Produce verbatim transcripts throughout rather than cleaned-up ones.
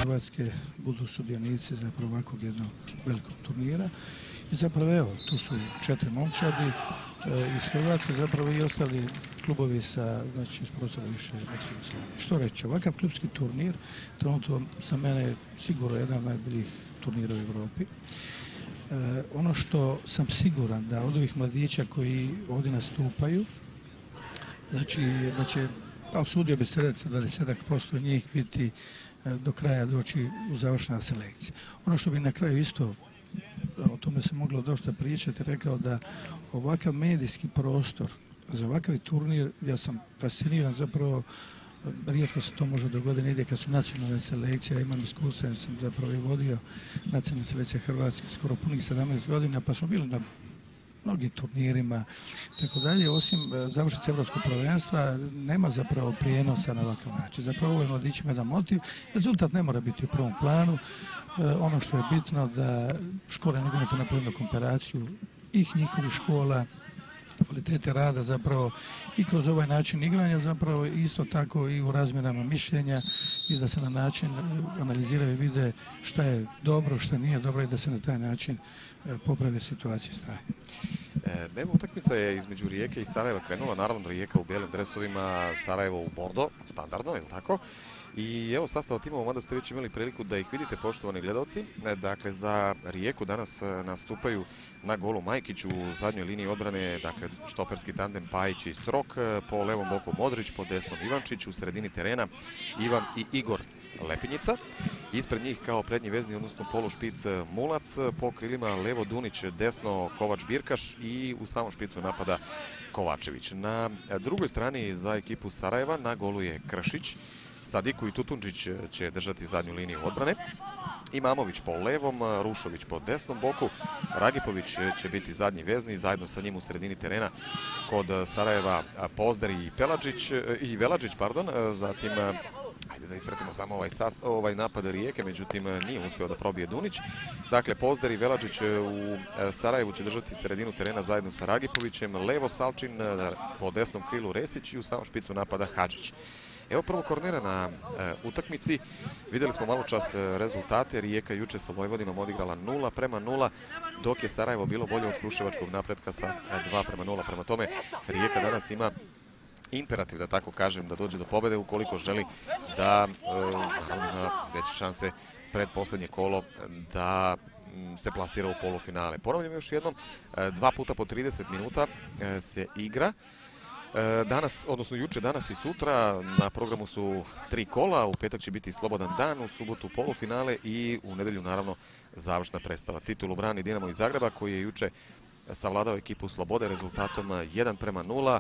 Hrvatske budu sudionici zapravo ovakvog jednog velikog turnira. I zapravo evo, tu su četiri momčadi e, iz Hrvatske, zapravo i ostali klubovi sa, znači, iz prostora više Jugoslavije. Što reći, ovakav klubski turnir trenutno za mene je sigurno jedan od najboljih turnira u Evropi. E, ono što sam siguran da od ovih mladića koji ovdje nastupaju, znači da će, pa usudio bi se reći, dvadeset posto njih biti e, do kraja doći u završna selekcija. Ono što bi na kraju isto, o tome se moglo dosta pričati, rekao da ovakav medijski prostor za ovakav turnir, ja sam fasciniran, zapravo rijetko se to može dogoditi negdje kad su nacionalne selekcije, ja imam iskustva, ja sam zapravo i vodio nacionalne selekcije Hrvatske skoro punih sedamnaest godina, pa smo bili na mnogim turnirima, tako dalje. Osim završnice Evropskog prvenstva, nema zapravo prijenosa na ovakav način. Zapravo ovo je mladićima jedan motiv. Rezultat ne mora biti u prvom planu. E, ono što je bitno da škole nogometa napravimo komparaciju ih njihovih škola, kvalitete rada zapravo i kroz ovaj način igranja zapravo isto tako i u razmjenama mišljenja i da se na način analiziraju i vide šta je dobro, šta nije dobro i da se na taj način poprave situacije stanje. Evo, utakmica je između Rijeke i Sarajeva krenula, naravno Rijeka u bijelim dresovima, Sarajevo u bordo, standardno, je li tako? I evo sastava timova, mada ste već imali priliku da ih vidite, poštovani gledalci. Dakle, za Rijeku danas nastupaju na golu Majkić, u zadnjoj liniji odbrane, dakle, štoperski tandem Pajić i Srok, po levom boku Modrić, po desnom Ivančić, u sredini terena Ivan i Igor Lepinjica. Ispred njih kao prednji vezni, odnosno polušpic Mulac, po krilima levo Dunić, desno Kovač Birkaš i u samom špicu napada Kovačević. Na drugoj strani za ekipu Sarajeva na golu je Kršić, Sadiku i Tutundžić će držati zadnju liniju odbrane. Imamović po levom, Rušović po desnom boku, Ragipović će biti zadnji vezni, zajedno sa njim u sredini terena kod Sarajeva Pozder i Peladžić, i Veladžić, pardon, zatim ajde da ispratimo samo ovaj, sas, ovaj napad Rijeke, međutim nije uspio da probije Dunić. Dakle, Pozder i Veladžić u Sarajevu će držati sredinu terena zajedno sa Ragipovićem, levo Salčin, po desnom krilu Resić i u samom špicu napada Hadžić. Evo prvo kornera na e, utakmici. Vidjeli smo malo čas e, rezultate. Rijeka juče sa Vojvodinom odigrala nula prema nula, dok je Sarajevo bilo bolje od Kruševačkog napretka sa e, dva prema nula. Prema tome, Rijeka danas ima imperativ, da tako kažem, da dođe do pobjede ukoliko želi da e, na veće šanse pred posljednje kolo da m, se plasira u polufinale. Ponavljam još jednom, e, dva puta po trideset minuta e, se igra. Danas, odnosno juče, danas i sutra na programu su tri kola, u petak će biti slobodan dan, u subotu polufinale i u nedelju naravno završna predstava. Titulu brani Dinamo iz Zagreba koji je juče savladao ekipu Slobode rezultatom jedan prema nula.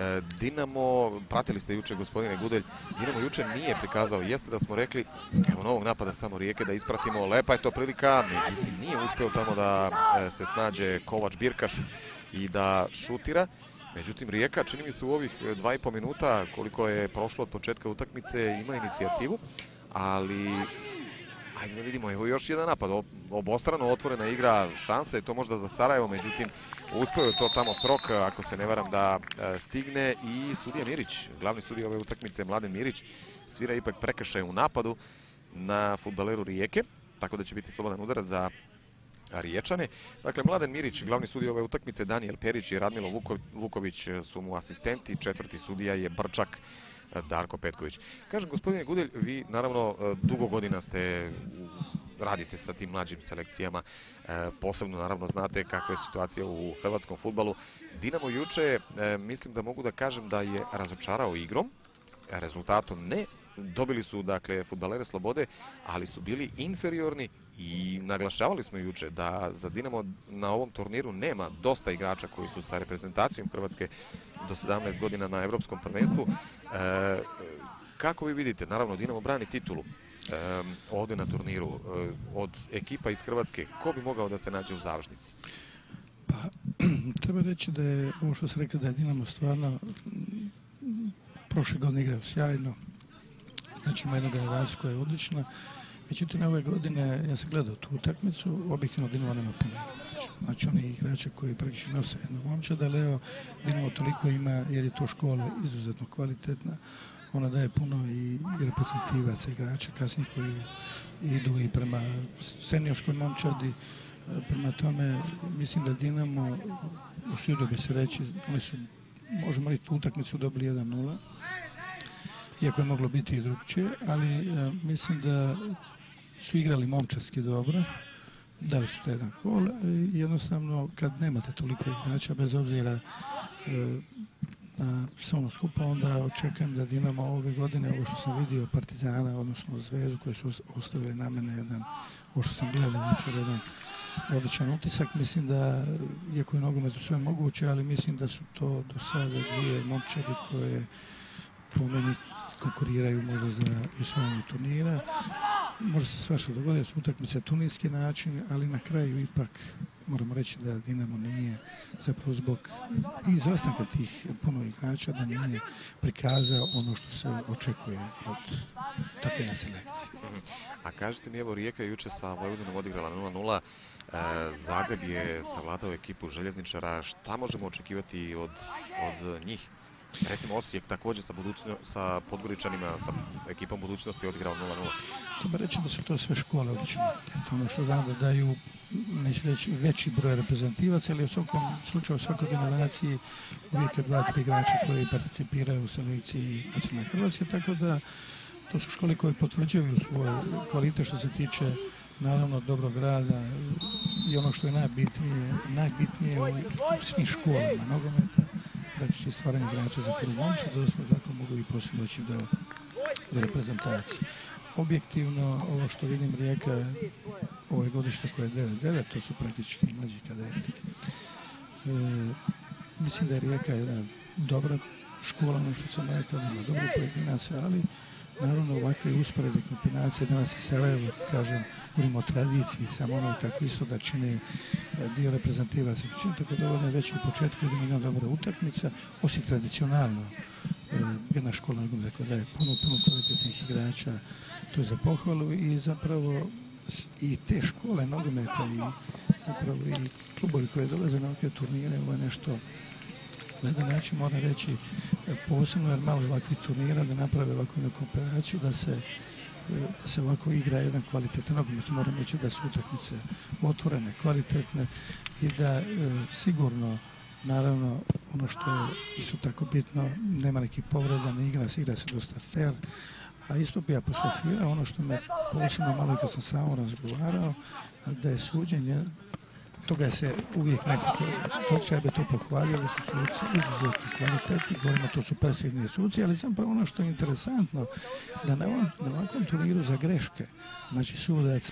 Dinamo, pratili ste juče gospodine Gudelj, Dinamo juče nije prikazao, jeste da smo rekli evo novog napada samo Rijeke da ispratimo, lepa je to prilika, međutim nije uspeo tamo da se snađe Kovač Birkaš i da šutira. Međutim, Rijeka, čini mi se u ovih dva i po minuta, koliko je prošlo od početka utakmice, ima inicijativu, ali ajde da vidimo, evo još jedan napad, obostrano otvorena igra, šansa je to možda za Sarajevo, međutim, uspio je to tamo Srok, ako se ne varam, da stigne i sudija Mirić, glavni sudija ove utakmice, Mladen Mirić, svira ipak prekršaj u napadu na fudbaleru Rijeke, tako da će biti slobodan udarac za Riječane. Dakle, Mladen Mirić, glavni sudija ove utakmice, Danijel Perić i Radmilo Vuković su mu asistenti, četvrti sudija je Brčak Darko Petković. Kažem, gospodine Gudelj, vi naravno dugo godina ste, radite sa tim mlađim selekcijama, posebno naravno znate kakva je situacija u hrvatskom fudbalu. Dinamo juče, mislim da mogu da kažem da je razočarao igrom, rezultatom ne. Dobili su, dakle, fudbalere Slobode, ali su bili inferiorni i naglašavali smo juče da za Dinamo na ovom turniru nema dosta igrača koji su sa reprezentacijom Hrvatske do sedamnaest godina na evropskom prvenstvu. E, kako vi vidite, naravno Dinamo brani titulu e, ovdje na turniru, e, od ekipa iz Hrvatske, ko bi mogao da se nađe u završnici? Pa, treba reći da je, ovo što se rekao, da je Dinamo stvarno prošle godine igrao sjajno. Znači ima jednu generaciju koja je odlična. Međutim, ove godine, ja sam gledao tu utakmicu, objektivno Dinamo nema puno igrača. Znači oni igrači koji praktično nose jednu momčad, ali evo, Dinamo toliko ima jer je to škola izuzetno kvalitetna. Ona daje puno i reprezentativaca igrača kasnije koji idu i prema seniorskoj momčadi. Prema tome, mislim da Dinamo, usudio bi se reći, oni su, možemo reći, tu utakmicu dobili jedan nula, iako je moglo biti i drugčije, ali e, mislim da su igrali momčarski dobro, dali su to jedan gol i jednostavno kad nemate toliko igrača, bez obzira e, na sve ono skupa, onda očekujem da Dinamo ove godine, ovo što sam vidio Partizana, odnosno Zvezdu, koji su ostavili na mene jedan, ovo što sam gledao jučer, jedan odličan utisak. Mislim da, iako je nogometu sve moguće, ali mislim da su to do sada dvije momčadi koje po meni konkuriraju možda za osvajanje turnira. Može se svašta dogoditi, su utakmice turnirski način, ali na kraju ipak moramo reći da Dinamo nije, zapravo zbog izostanka tih puno igrača, da nije prikazao ono što se očekuje od takve na selekcije. A kažete mi, evo, Rijeka je juče sa Vojvodinom odigrala nula nula, e, Zagreb je savladao ekipu Željezničara. Šta možemo očekivati od, od njih? Recimo Osijek također sa, sa Podgoričanima, sa ekipom budućnosti odigrao nula nula. Treba reći da su to sve škole odlične. To ono što znam da daju, neću reći, veći broj reprezentativaca, ali u svakom slučaju u svakoj generaciji uvijek je dva, tri igrača koji participiraju u selekciji nacionalne Hrvatske, tako da to su škole koje potvrđuju svoj kvalitet što se tiče naravno dobrog rada i ono što je najbitnije, najbitnije u svim školama nogometa, praktički stvaranje igrača za prvu momčad, da smo tako mogli i poslije doći do, do reprezentacije. Objektivno, ovo što vidim, Rijeka ove godište koje je devet devet, to su praktički mlađi kadeti. E, mislim da je Rijeka jedna dobra škola, ono što sam rekao, ima dobro pojedinaca, ali naravno ovakve usporedne kombinacije, danas i Sarajevo, kažem, govorimo o tradiciji, samo ono tako isto da čini dio reprezentativaca, čini tako dovoljno već u početku idemo jedna dobra utakmica, osim tradicionalno jedna škola koja daje puno, puno kvalitetnih igrača, to je za pohvalu i zapravo i te škole nogometa i zapravo i klubovi koji dolaze na ovakve turnire, ovo je nešto na jedan način moram reći posebno, jer malo ovakvih turnira da naprave ovakvu neku operaciju, da se, da se ovako igra jedan kvalitetan nogomet. Moram reći da su utakmice otvorene, kvalitetne i da e, sigurno, naravno, ono što je isto tako bitno, nema nekih povreda, ne igra se, igra se dosta fair, a isto bi apostrofirao ono što me posebno malo kad sam samo razgovarao, da je suđenje, toga se uvijek nekako toče, ja bi to pohvalio, da su suci izuzetno kvalitetni, govorimo to su presudni suci, ali zapravo ono što je interesantno, da na, ovom, na ovakvom turniru za greške, znači sudac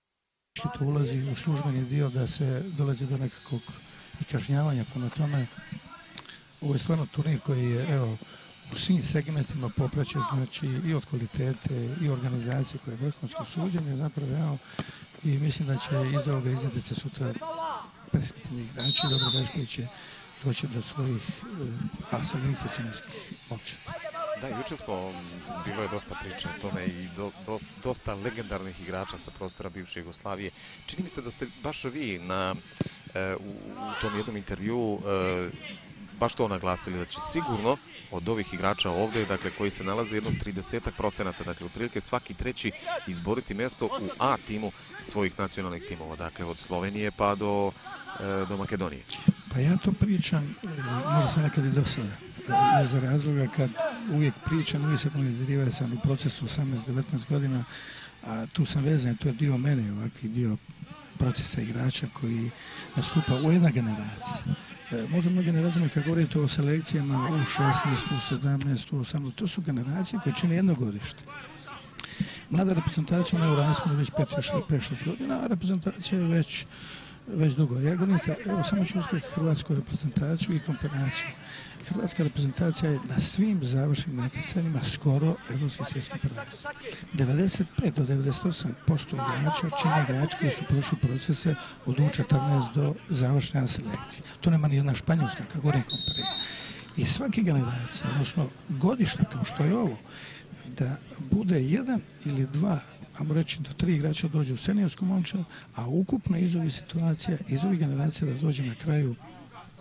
to ulazi u službeni dio da se dolazi do nekakvog i kažnjavanja, prema tome ovo je stvarno turnir koji je, evo, u svim segmentima popraćen, znači i od kvalitete i organizacije koje je vrhunsko suđenje, zapravo, evo, i mislim da će iz ovoga iznijeti se sutra perspektivni igrači, dobro već će doći do svojih a selekcija seniorskih momčadi. Da, jučer smo, bilo je dosta priče o tome i do, do, dosta legendarnih igrača sa prostora bivše Jugoslavije. Čini mi se da ste baš vi na, e, u, u tom jednom intervjuu e, baš to naglasili, da će sigurno od ovih igrača ovdje, dakle, koji se nalaze jedno tridesetak procenata, dakle, otprilike svaki treći izboriti mjesto u A timu svojih nacionalnih timova, dakle, od Slovenije pa do, e, do Makedonije. Pa ja to pričam, možda sam nekad i do sada, iz razloga kad uvijek pričam, uvijek se kondidirivaju sam u procesu osamnaest devetnaest godina, a tu sam vezan, to je dio mene, ovakvi dio procesa igrača koji nastupa u jedna generacija. E, možda mnogi ne razumiju kad govorite o selekcijama u šesnaest, u sedamnaest, u osamnaest, to su generacije koje čine jednogodište. Mlada reprezentacija ona je u rasponu već pet šest godina, a reprezentacija je već, već dugo. Ja govorim, evo samo ću uspjeh hrvatsku reprezentaciju i komparaciju. Hrvatska reprezentacija je na svim završnim natjecanjima skoro evropski svjetski prvaci. devedeset pet do devedeset osam posto igrača čine igrači koji su prošli procese od U četrnaest do završne selekcije. To nema ni jedna Španjolska, kako govorim komparirati. I svake generacije, odnosno godišnja kao što je ovo, da bude jedan ili dva, ajmo reći do tri igrača dođe u seniorsku momčad, a ukupno iz ovih situacija, iz ovih generacija da dođe na kraju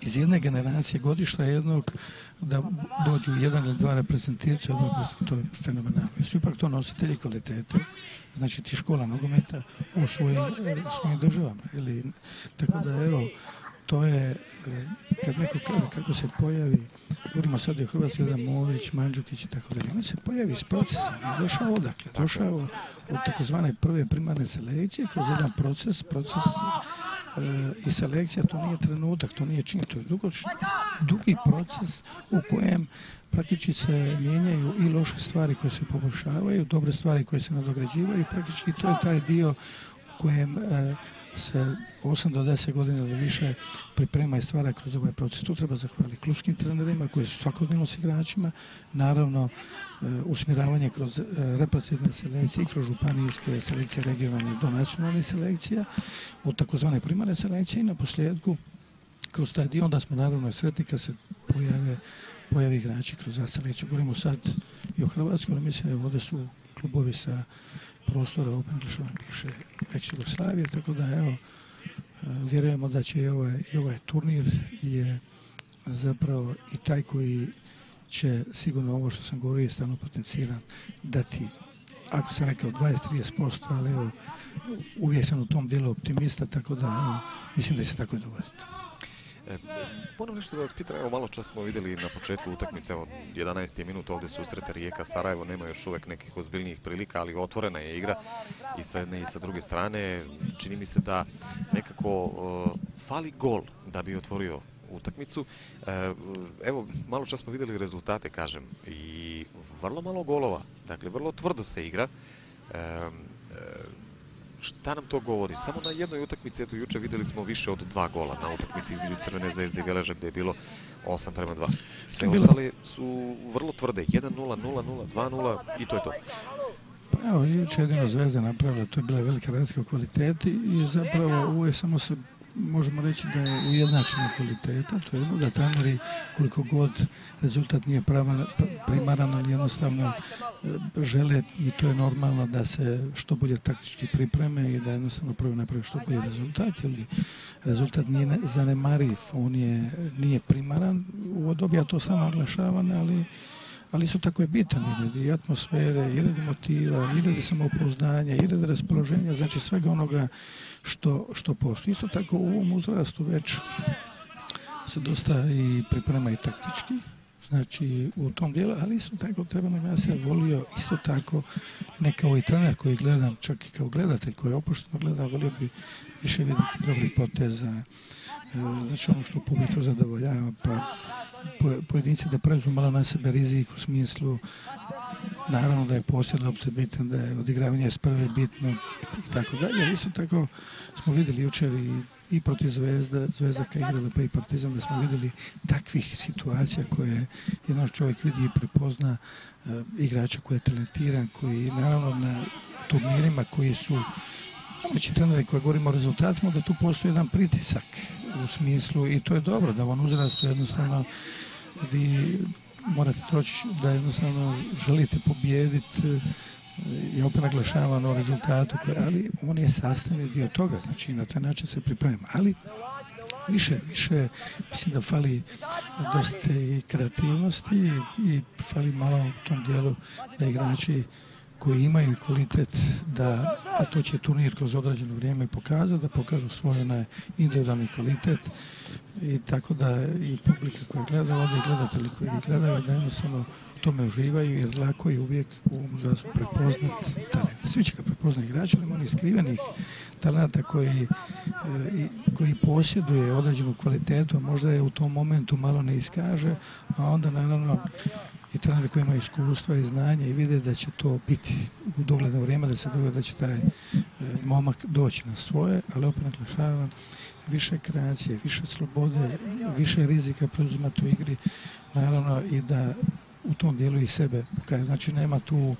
iz jedne generacije godišta jednog da dođu jedan ili dva reprezentativca, to je fenomenalno. Su ipak to nositelji kvalitete, znači ti škola nogometa u svojim, svojim državama. Ili, tako da evo, to je, kad neko kaže kako se pojavi, govorimo sad o Hrvatskoj, jedan Mović, Mandžukić i tako dalje, on se pojavi s procesom, je došao odakle, došao od takozvane prve primarne selekcije kroz jedan proces, proces e, i selekcija, to nije trenutak, to nije čin, to je dugo, dugi proces u kojem praktički se mijenjaju i loše stvari koje se poboljšavaju, dobre stvari koje se nadograđivaju, praktički to je taj dio u kojem e, se osam do deset godina ili više priprema i stvara kroz ovaj proces. Tu treba zahvaliti klubskim trenerima koji su svakodnevno s igračima, naravno e, usmjeravanje kroz e, reprezentativne selekcije i kroz županijske selekcije regionalne do nacionalnih selekcija, od takozvane primarne selekcije i na posljedku kroz taj dio, onda smo naravno i sretni kad se pojave, pojavi igrači kroz selekciju. Govorimo sad i o Hrvatskoj, ali mislim da ovdje su klubovi sa prostora opet bivše ex-Jugoslavije, tako da evo, vjerujemo da će i ovaj, i ovaj turnir je zapravo i taj koji će sigurno ovo što sam govorio je stalno potenciran dati, ako sam rekao dvadeset do trideset posto, ali evo, uvijek sam u tom dijelu optimista, tako da evo, mislim da će se tako i dogoditi. E, moram nešto da vas pitam, evo malo čas smo vidjeli na početku utakmice, evo jedanaesti minut ovdje susrete Rijeka Sarajevo, nema još uvijek nekih ozbiljnijih prilika, ali otvorena je igra i sa jedne i sa druge strane. Čini mi se da nekako uh, fali gol da bi otvorio utakmicu. E, evo, malo čas smo vidjeli rezultate, kažem, i vrlo malo golova, dakle vrlo tvrdo se igra. E, e, Šta nam to govori? Samo na jednoj utakmici, eto juče vidjeli smo više od dva gola na utakmici između Crvene zvezde i Veleža gdje je bilo osam prema dva. Sve ostale su vrlo tvrde, jedan nula, nula nula, dva nula i to je to. Pa evo, juče jedino Zvezda napravila, to je bila velika razlika u kvaliteti i zapravo ovo je samo se, možemo reći da je ujednačena kvaliteta, to je jedno da treneri koliko god rezultat nije primaran, ali jednostavno žele i to je normalno da se što bolje taktički pripreme i da jednostavno prvo napravi što bolji rezultat, ili rezultat nije zanemariv, on je, nije primaran, u dobi ja to samo naglašavam, ali ali isto tako je bitan i atmosfere, i radi motiva, i radi samopouzdanja, i radi raspoloženja, znači svega onoga što, što postoji. Isto tako u ovom uzrastu već se dosta i priprema i taktički, znači u tom dijelu, ali isto tako treba nam, ja se volio isto tako ne kao i trener koji gledam, čak i kao gledatelj koji je opušteno gleda, volio bi više vidjeti dobrih poteza, znači ono što publiku zadovoljava, pa pojedinci da preuzmu malo na sebe rizik u smislu, naravno da je posjed lopte bitan, da je odigravanje s prve bitno i tako dalje. Isto tako smo vidjeli jučer i, i protiv Zvezda, Zvezda kad igrala pa i Partizan, da smo vidjeli takvih situacija koje jedno čovjek vidi i prepozna uh, igrača koji je talentiran, koji naravno na turnirima koji su veći treneri koji govorimo o rezultatima, da tu postoji jedan pritisak u smislu i to je dobro da on uzrastu jednostavno vi morate doći da jednostavno želite pobijediti i opet naglašavam o rezultatu, ali on je sastavni dio toga, znači na taj način se priprema, ali više, više mislim da fali dosta i kreativnosti i, i fali malo u tom dijelu da igrači koji imaju kvalitet da, a to će turnir kroz određeno vrijeme pokazati, da pokažu svoj onaj individualni kvalitet i tako da i publika koja gleda ovdje i gledatelji koji gledaju da jednostavno tome uživaju jer lako je uvijek u ovom uzrastu prepoznat talent. Svi će ga prepoznati igrači, ali oni skrivenih talenta koji, e, koji posjeduje određenu kvalitetu, a možda je u tom momentu malo ne iskaže, a onda naravno i treneri koji imaju iskustva i znanje i vide da će to biti u dogledno vrijeme, da se dogodi da će taj e, momak doći na svoje, ali opet naglašavam, više kreacije, više slobode, više rizika preuzimati u igri, naravno i da u tom dijelu i sebe, znači nema tu,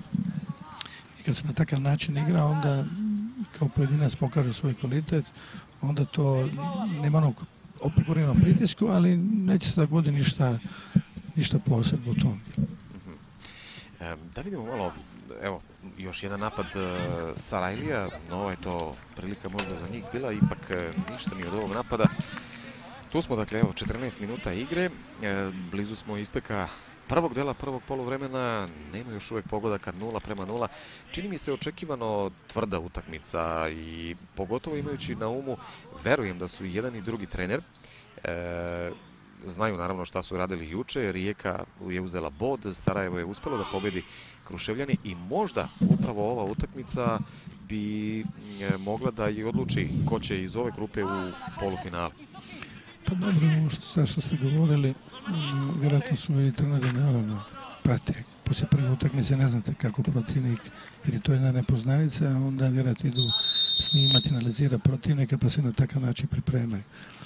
i kad se na takav način igra, onda kao pojedinac pokaže svoj kvalitet, onda to nema onog opet govorimo pritisku, ali neće se dogodi ništa ništa posebno u tom. Mm-hmm. E, da vidimo malo, evo, još jedan napad e, Sarajlija, nova je to prilika možda za njih bila, ipak e, ništa ni od ovog napada. Tu smo, dakle, evo, četrnaest minuta igre, e, blizu smo isteka prvog dela prvog poluvremena, nema još uvek pogodaka, nula prema nula. Čini mi se očekivano tvrda utakmica i pogotovo imajući na umu, verujem da su i jedan i drugi trener. E, znaju naravno šta su radili juče, Rijeka je uzela bod, Sarajevo je uspelo da pobedi Kruševljani i možda upravo ova utakmica bi mogla da i odluči ko će iz ove grupe u polufinale. Pa dobro, ovo što, što ste govorili, vjerojatno su i treneri naravno prate. Poslije prve utakmice ne znate kako protivnik, jer je to jedna nepoznanica, a onda vjerojatno idu snimati, analizira protivnika pa se na takav način pripremaju.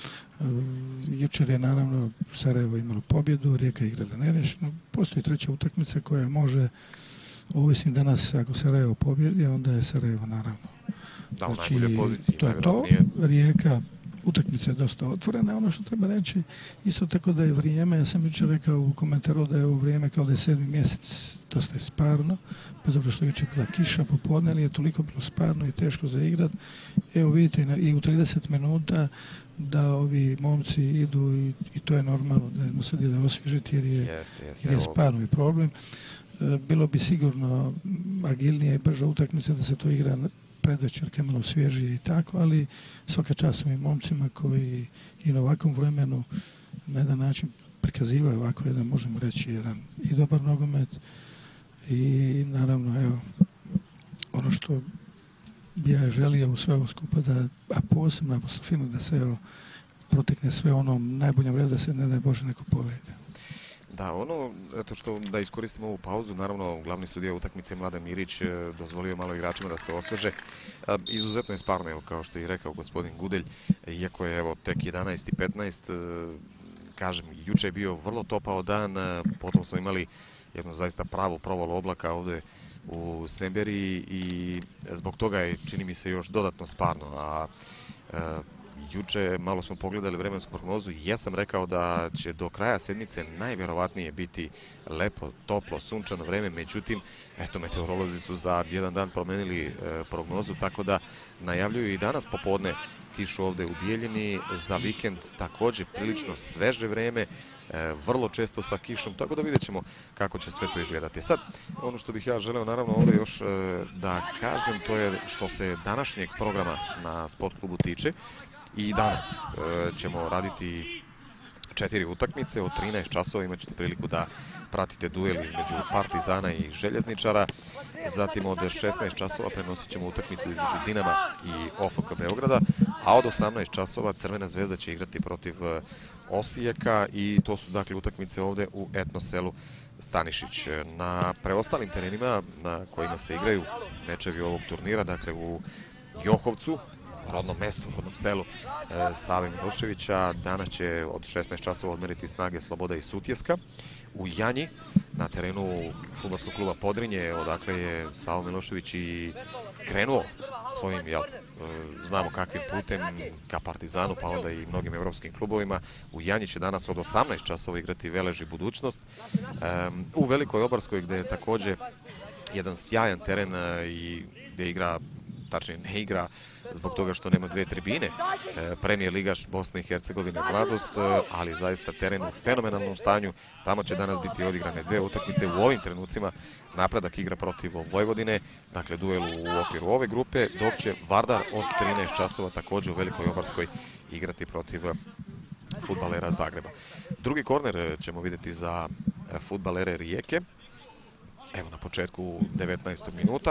Jučer je naravno Sarajevo imalo pobjedu, Rijeka je igrala nerešeno. Postoji treća utakmica koja može, ovisni danas ako Sarajevo pobjedi, onda je Sarajevo naravno. Da, u najboljoj poziciji. To je to, Rijeka, utakmica je dosta otvorena. Ono što treba reći, isto tako da je vrijeme, ja sam jučer rekao u komentaru da je ovo vrijeme kao da je sedmi mjesec, dosta je sparno, bez obzira što je jučer bila kiša popodne, ali je toliko bilo sparno i teško za igrat. Evo vidite i u trideset minuta da ovi momci idu i, i to je normalno, da jedno sad ide osvježiti jer je, jeste, jeste, jer je sparno i problem. E, bilo bi sigurno agilnije i brža utakmica da se to igra predvečer, kad malo svježije i tako, ali svaka čast ovim momcima koji i na ovakvom vremenu na jedan način prikazivaju ovako jedan, možemo reći, jedan i dobar nogomet i naravno, evo, ono što bi ja želio u sve ovo skupa, da, a posebno apostrofirno da se evo, protekne sve onom najboljem redu, da se ne daj Bože neko povrijedi. Da, ono, eto što da iskoristimo ovu pauzu, naravno glavni sudija utakmice Mladen Mirić dozvolio malo igračima da se osveže. Izuzetno je sparno, evo, kao što je i rekao gospodin Gudelj, iako je evo tek jedanaest i petnaest, kažem, juče je bio vrlo topao dan, potom smo imali jednu zaista pravu provalu oblaka ovde u Semberiji i zbog toga je, čini mi se, još dodatno sparno, a e, juče malo smo pogledali vremensku prognozu i ja sam rekao da će do kraja sedmice najvjerovatnije biti lepo, toplo, sunčano vreme, međutim, eto, meteorolozi su za jedan dan promenili e, prognozu, tako da najavljuju i danas popodne kišu ovde u Bijeljini, za vikend također prilično sveže vreme, E, vrlo često sa kišom, tako da vidjet ćemo kako će sve to izgledati. Sad, ono što bih ja želeo naravno ovdje još e, da kažem, to je što se današnjeg programa na Sport klubu tiče. I danas e, ćemo raditi četiri utakmice, od trinaest časova imat ćete priliku da pratite duel između Partizana i Željezničara. Zatim od šesnaest časova prenosit ćemo utakmicu između Dinama i O F K Beograda, a od osamnaest časova Crvena zvezda će igrati protiv Osijeka i to su dakle utakmice ovde u etno selu Stanišić. Na preostalim terenima na kojima se igraju mečevi ovog turnira, dakle u Johovcu, rodnom mestu, rodnom selu e, Save Miloševića, danas će od šesnaest časova odmeriti snage Sloboda i Sutjeska. U Janji, na terenu fudbalskog kluba Podrinje, odakle je Savo Milošević i krenuo svojim, jel, znamo kakvim putem, ka Partizanu, pa onda i mnogim evropskim klubovima. U Janji će danas od osamnaest časova igrati Velež i Budućnost. Um, u Velikoj Obarskoj, gde je također jedan sjajan teren i gdje igra, tačnije ne igra zbog toga što nema dve tribine, premijer ligaš Bosne i Hercegovine Mladost, ali zaista teren u fenomenalnom stanju. Tamo će danas biti odigrane dve utakmice. U ovim trenucima Napredak igra protiv Vojvodine, dakle duel u okviru ove grupe, dok će Vardar od trinaest časova također u Velikoj Obarskoj igrati protiv fudbalera Zagreba. Drugi korner ćemo vidjeti za fudbalere Rijeke. Evo na početku devetnaestog minuta.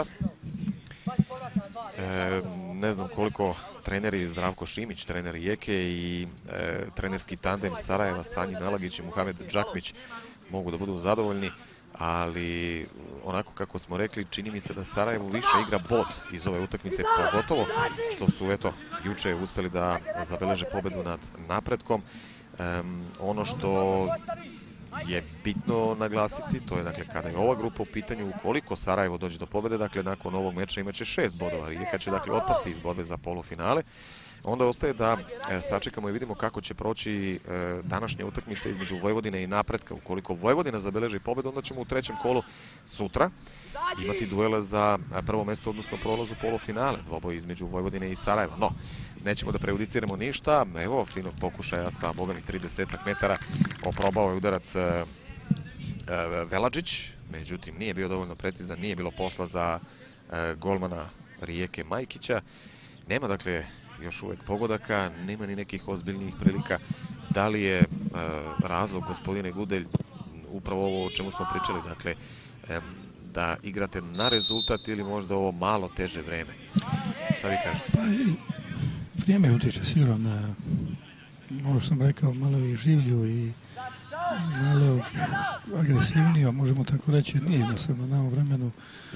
E, ne znam koliko treneri Zdravko Šimić, trener Rijeke i e, trenerski tandem Sarajeva, Sanji Nalagić i Muhamed Džakmić mogu da budu zadovoljni, ali onako kako smo rekli, čini mi se da Sarajevo više igra bod iz ove utakmice, pogotovo što su eto juče uspjeli da zabeleže pobedu nad Napretkom. E, ono što je bitno naglasiti, to je dakle kada je ova grupa u pitanju, ukoliko Sarajevo dođe do pobjede, dakle nakon ovog meča imaće šest bodova. Rijeka će dakle otpasti iz borbe za polufinale. onda ostaje da e, sačekamo i vidimo kako će proći e, današnja utakmica između Vojvodine i Napretka. Ukoliko Vojvodina zabeleži pobedu, onda ćemo u trećem kolu sutra imati duele za prvo mesto, odnosno prolaz u polufinale, dvoboj između Vojvodine i Sarajeva. No, nećemo da prejudiciramo ništa. Evo, finog pokušaja sa bogami tridesetak metara. Oprobao je udarac e, e, Veladžić, međutim nije bio dovoljno precizan, nije bilo posla za e, golmana Rijeke Majkića. Nema dakle još uvek pogodaka, nema ni nekih ozbiljnijih prilika. Da li je e, razlog, gospodine Gudelj, upravo ovo o čemu smo pričali, dakle, e, da igrate na rezultat ili možda ovo malo teže vreme? Šta vi kažete? Pa i vrijeme utiče sigurno na, ono što sam rekao, malo i življu i malo agresivnije, možemo tako reći, nije jednostavno na ovom vremenu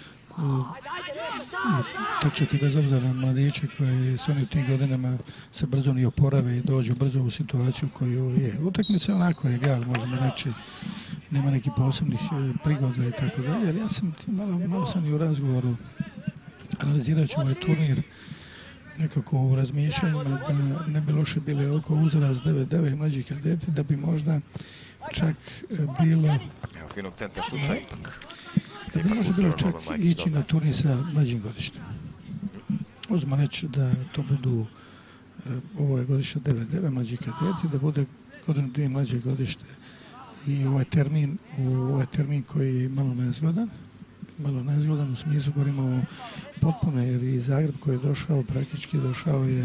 trčati bez obzira na mladiće koji su oni u tim godinama se brzo ni oporave i dođu brzo u situaciju koju je. Utakmica onako je egal, možemo reći, nema nekih posebnih prigoda i tako dalje, ali ja sam malo, malo sam i u razgovoru analizirajući ovaj turnir nekako u razmišljanjima da ne bi loše bile oko uzrast devet devet i mlađi kadeti, da bi možda čak bilo... Evo finog centra šuta ipak. Da bi možda bilo čak ići na turnir sa mlađim godištem. Možemo reći da to budu, ovo je godište devet devet mlađi kadeti, da bude godinu dvije mlađe godište i ovaj termin, ovaj termin koji je malo nezgodan, malo nezgodan u smislu govorimo o potpuno, jer i Zagreb koji je došao, praktički došao je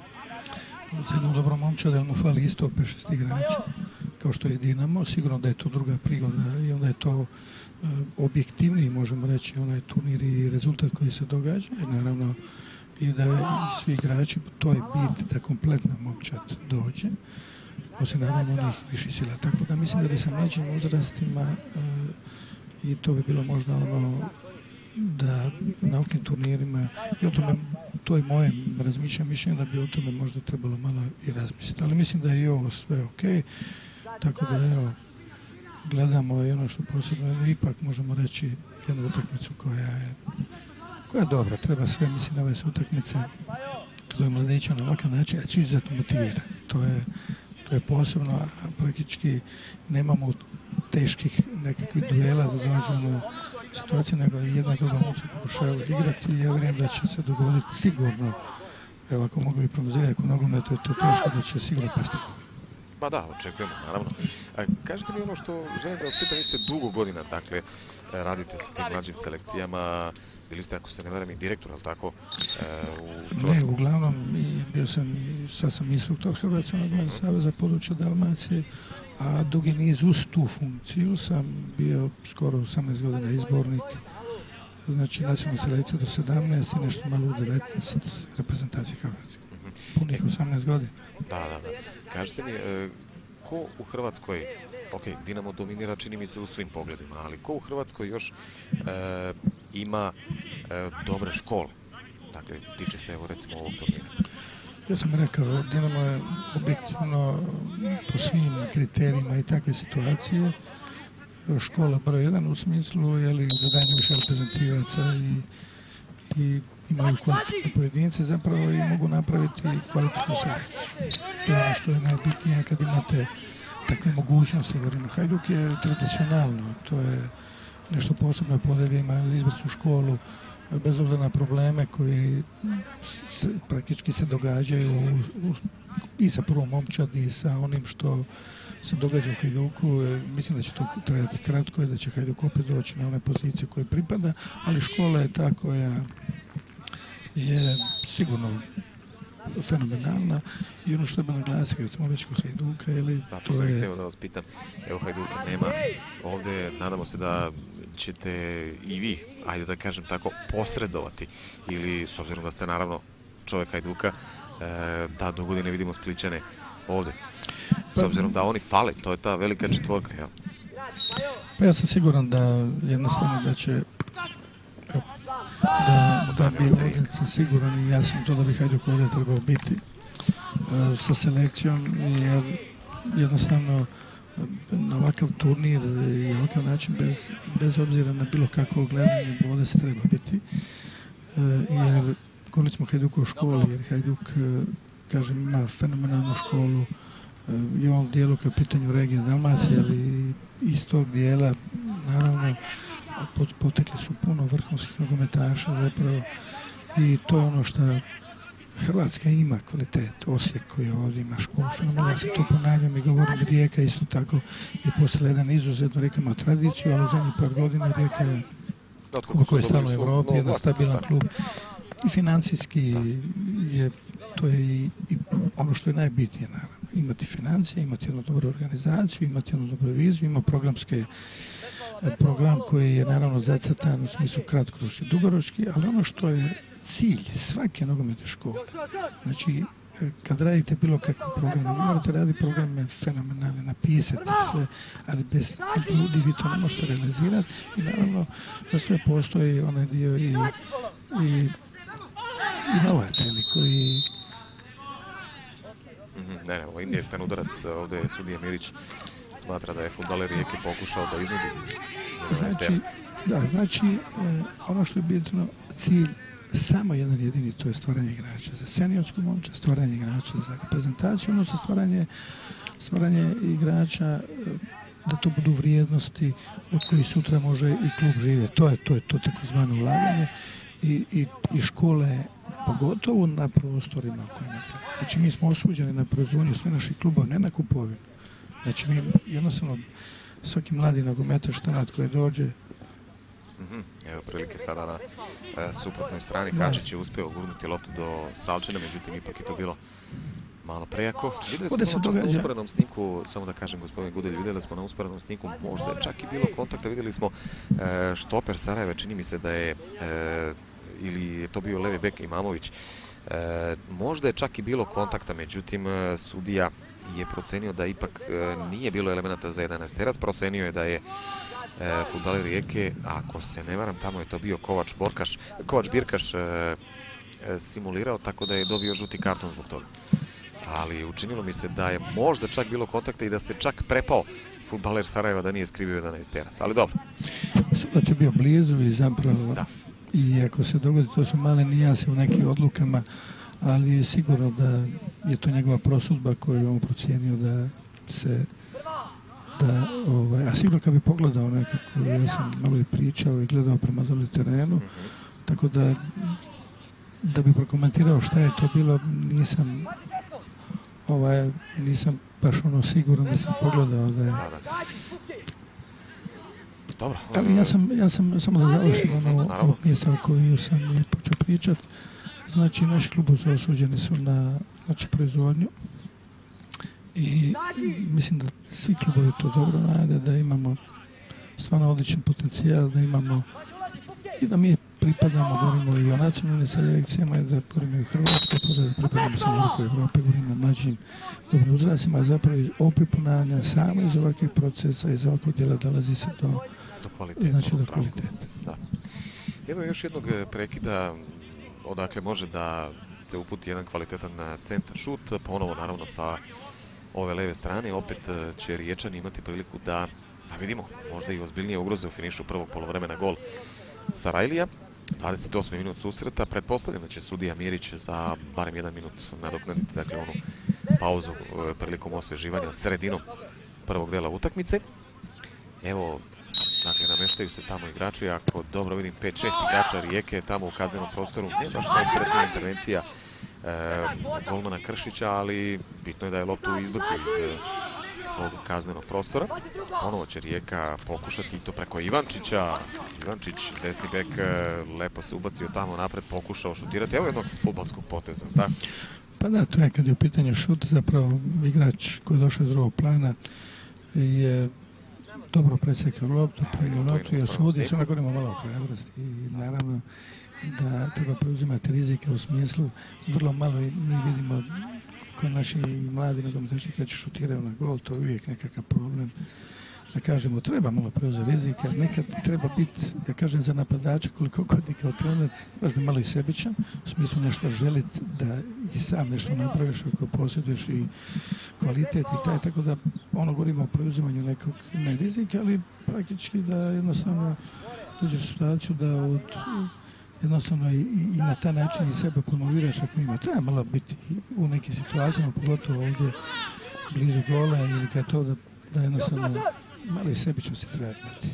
za jednu dobro momčad, jer mu fali isto pet šest igrača, kao što je Dinamo. Sigurno da je to druga prigoda i onda je to uh, objektivniji, možemo reći, onaj turnir i rezultat koji se događa. I naravno i da i svi igrači, to je bit da kompletna momčad dođe, osim naravno onih viših sila. Tako da mislim da bi sa mlađim uzrastima uh, i to bi bilo možda ono da na ovim turnirima, i o tome, to je moje razmišljanje, mišljenje da bi o tome možda trebalo malo i razmisliti. Ali mislim da je i ovo sve ok, tako da evo, gledamo i ono što posebno, ipak možemo reći jednu utakmicu koja je, koja je dobra, treba sve, mislim da ove su utakmice kada je mladića na ovakav način, a su izuzetno motivirani. To je, to je posebno, a praktički nemamo teških nekakvih duela da dođemo u situaciju, nego jedna druga moća pokušavaju igrati i ja vjerujem da će se dogoditi sigurno, evo ako mogu i prognozirati, ako nogometu je to teško, da će sigurno pasti. Pa da, očekujemo, naravno. A, kažete mi ono što želim da vas pitam, vi ste dugo godina, dakle, radite sa tim mlađim selekcijama, bili ste, ako se ne varam, i direktor, ali tako? E, u ne, uglavnom, i bio sam, i sad sam instruktor Hrvatskog nogometnog saveza područja Dalmacije, a dugi niz uz tu funkciju sam bio skoro osamnaest godina izbornik, znači nacionalnu selekciju do sedamnaest i nešto malo u devetnaest reprezentacije Hrvatske. Punih osamnaest godina. Da, da, da. Kažete mi, e, ko u Hrvatskoj, ok, Dinamo dominira, čini mi se, u svim pogledima, ali ko u Hrvatskoj još e, ima e, dobre škole? Dakle, tiče se, evo, recimo, ovog turnira. Ja sam rekao, Dinamo je objektivno po svim kriterijima i takve situacije škola broj jedan u smislu, je li, da daje više reprezentativaca i, i imaju kvalitetne pojedince zapravo i mogu napraviti kvalitetnu selekciju. To je ono što je najbitnije kad imate takve mogućnosti. Hajduk je tradicionalno, to je nešto posebno podelje, ima izvrsnu školu, bez obzira na probleme koji se, praktički se događaju u, u, i sa prvom momčadi i sa onim što se događa u Hajduku. Mislim da će to trajati kratko i da će Hajduk opet doći na one pozicije koje pripada, ali škola je ta koja je sigurno fenomenalna i ono što treba naglasiti kad smo već kod Hajduka, ili da, to, to sam je... htio da vas pitam, evo Hajduka nema ovdje, nadamo se da ćete i vi, ajde da kažem tako, posredovati, ili s obzirom da ste naravno čovjek Hajduka, e, da do godine vidimo Splićane ovdje, s obzirom da oni fale, to je ta velika četvorka, jel? Pa ja sam siguran da jednostavno da će da, da bi ovdje sam siguran i ja sam to da bi Hajduk ovdje trebao biti uh, sa selekcijom, jer jednostavno na ovakav turnir i ovakav način bez, bez obzira na bilo kakvo gledanje ovdje se treba biti, uh, jer govorili smo Hajduku u školi, jer Hajduk uh, kažem, ima fenomenalnu školu i u ovom dijelu kao pitanju regije Dalmacije, ali iz tog dijela, naravno, potekli su puno vrhunskih nogometaša zapravo i to je ono što Hrvatska ima kvalitet. Osijek koji ovdje ima školu fenomenalno. Ja se to ponavljam i govorim, Rijeka isto tako je postala jedan izuzetno, Rijeka ima tradiciju, ali u zadnjih par godina Rijeka je klub koji je stalno u Evropi, jedan stabilan klub i financijski je, to je i, i ono što je najbitnije, naravno. Imati financije, imati jednu dobru organizaciju, imati jednu dobru viziju, ima programske program koji je naravno zacrtan u smislu kratkoročni, dugoročni, ali ono što je cilj svake nogometne škole, znači kad radite bilo kakve programe, vi morate raditi programe fenomenalne, napisati sve, ali bez ljudi vi to ne možete realizirati i naravno za sve postoji onaj dio i, i, i novac, koji... Ne, ne, ovo je indirektan udarac, ovdje je sudija Mirić smatra da je fudbaler Rijeke pokušao da iznudi. Znači, da, znači eh, ono što je bitno, cilj samo jedan jedini, to je stvaranje igrača za seniorsku momčad, stvaranje igrača za reprezentaciju, odnosno stvaranje, stvaranje igrača da to budu vrijednosti od kojih sutra može i klub živjeti. To je to, je to takozvano ulaganje i, i, i škole, pogotovo na prostorima u kojima treba. Znači mi smo osuđeni na proizvodnju sve naših klubova, ne na kupovinu. Znači mi jednostavno svaki mladi nogometaš talent koji dođe. Mm-hmm. Evo prilike sada na e, suprotnoj strani. Kačić je uspio gurnuti loptu do Salčina, međutim ipak je to bilo malo prejako. Vidjeli smo događa... na usporednom snimku, samo da kažem gospodin Gudelj, vidjeli smo na usporednom snimku, možda je čak i bilo kontakta, vidjeli smo e, štoper Sarajeva, čini mi se da je, e, ili je to bio levi bek Imamović, e, možda je čak i bilo kontakta, međutim sudija je procenio da ipak e, nije bilo elemenata za jedanaesterac, procenio je da je e, fudbaler Rijeke, ako se ne varam, tamo je to bio Kovač, Borkaš, Kovač Birkaš e, e, simulirao, tako da je dobio žuti karton zbog toga. Ali učinilo mi se da je možda čak bilo kontakta i da se čak prepao fudbaler Sarajeva da nije skrivio jedanaesterac, ali dobro. Sudac je bio blizu i zapravo, da. I ako se dogodi, to su male nijanse u nekim odlukama, ali sigurno da je to njegova prosudba koju je on procijenio da se, da, ovaj, a sigurno kad bi pogledao nekako, ja sam malo i pričao i gledao prema dole terenu, mm-hmm. tako da, da bi prokomentirao šta je to bilo, nisam, ovaj, nisam baš ono siguran da sam pogledao da je... Dobro. Ali ja sam, ja sam samo da završim ono ovog mjesta o koju sam je počeo pričati. Znači, naši klubovi su osuđeni su na znači, proizvodnju i mislim da svi klubovi to dobro rade, da imamo stvarno odličan potencijal, da imamo i da mi pripadamo, govorimo i o nacionalnim selekcijama, i da govorimo i u Hrvatskoj, da pripadamo sa vrhu Evrope, govorimo o mlađim dobrim uzrastima, a zapravo opet ponavljam samo iz ovakvih procesa, iz ovakvog djela dolazi se do, do kvaliteta. Znači, do kvaliteta. Da. Evo još jednog prekida odakle može da se uputi jedan kvalitetan centar šut, ponovo naravno sa ove leve strane, opet će Riječani imati priliku da, da vidimo možda i ozbiljnije ugroze u finišu prvog polovremena gol Sarajlija. dvadeset osmi minut susreta, pretpostavljam da će sudija Mirić za barem jedan minut nadoknaditi, dakle onu pauzu prilikom osveživanja sredinom prvog dela utakmice. Evo, dakle, nameštaju se tamo igrači, ako dobro vidim pet šest igrača Rijeke tamo u kaznenom prostoru, ne baš najspretnija intervencija e, golmana Kršića, ali bitno je da je loptu izbacio iz e, svog kaznenog prostora. Ponovo će Rijeka pokušati i to preko Ivančića. Ivančić, desni bek, lepo se ubacio tamo napred, pokušao šutirati. Evo jednog fudbalskog poteza, da? Pa da, to je kad je u pitanju šut, zapravo igrač koji je došao iz drugog plana je dobro presjekao loptu, primio loptu i osudio. Sada govorimo malo o hrabrosti i naravno da treba preuzimati rizike u smislu vrlo malo i mi vidimo kod naši mladi nogometaši kad šutiraju na gol, to je uvijek nekakav problem. Da kažemo, treba malo preuzeti rizike, nekad treba biti, ja kažem za napadača koliko god i kao trener, moraš biti malo i sebičan, u smislu nešto želiti da i sam nešto napraviš ako posjeduješ i kvalitet i taj, tako da ono govorimo o preuzimanju nekog ne rizike, ali praktički da jednostavno dođeš u situaciju da od jednostavno i, i na taj način i sebe promoviraš ako ima. Treba malo biti u nekim situacijama, pogotovo ovdje blizu gola ili kad to da, da jednostavno malo i sebičnosti treba imati.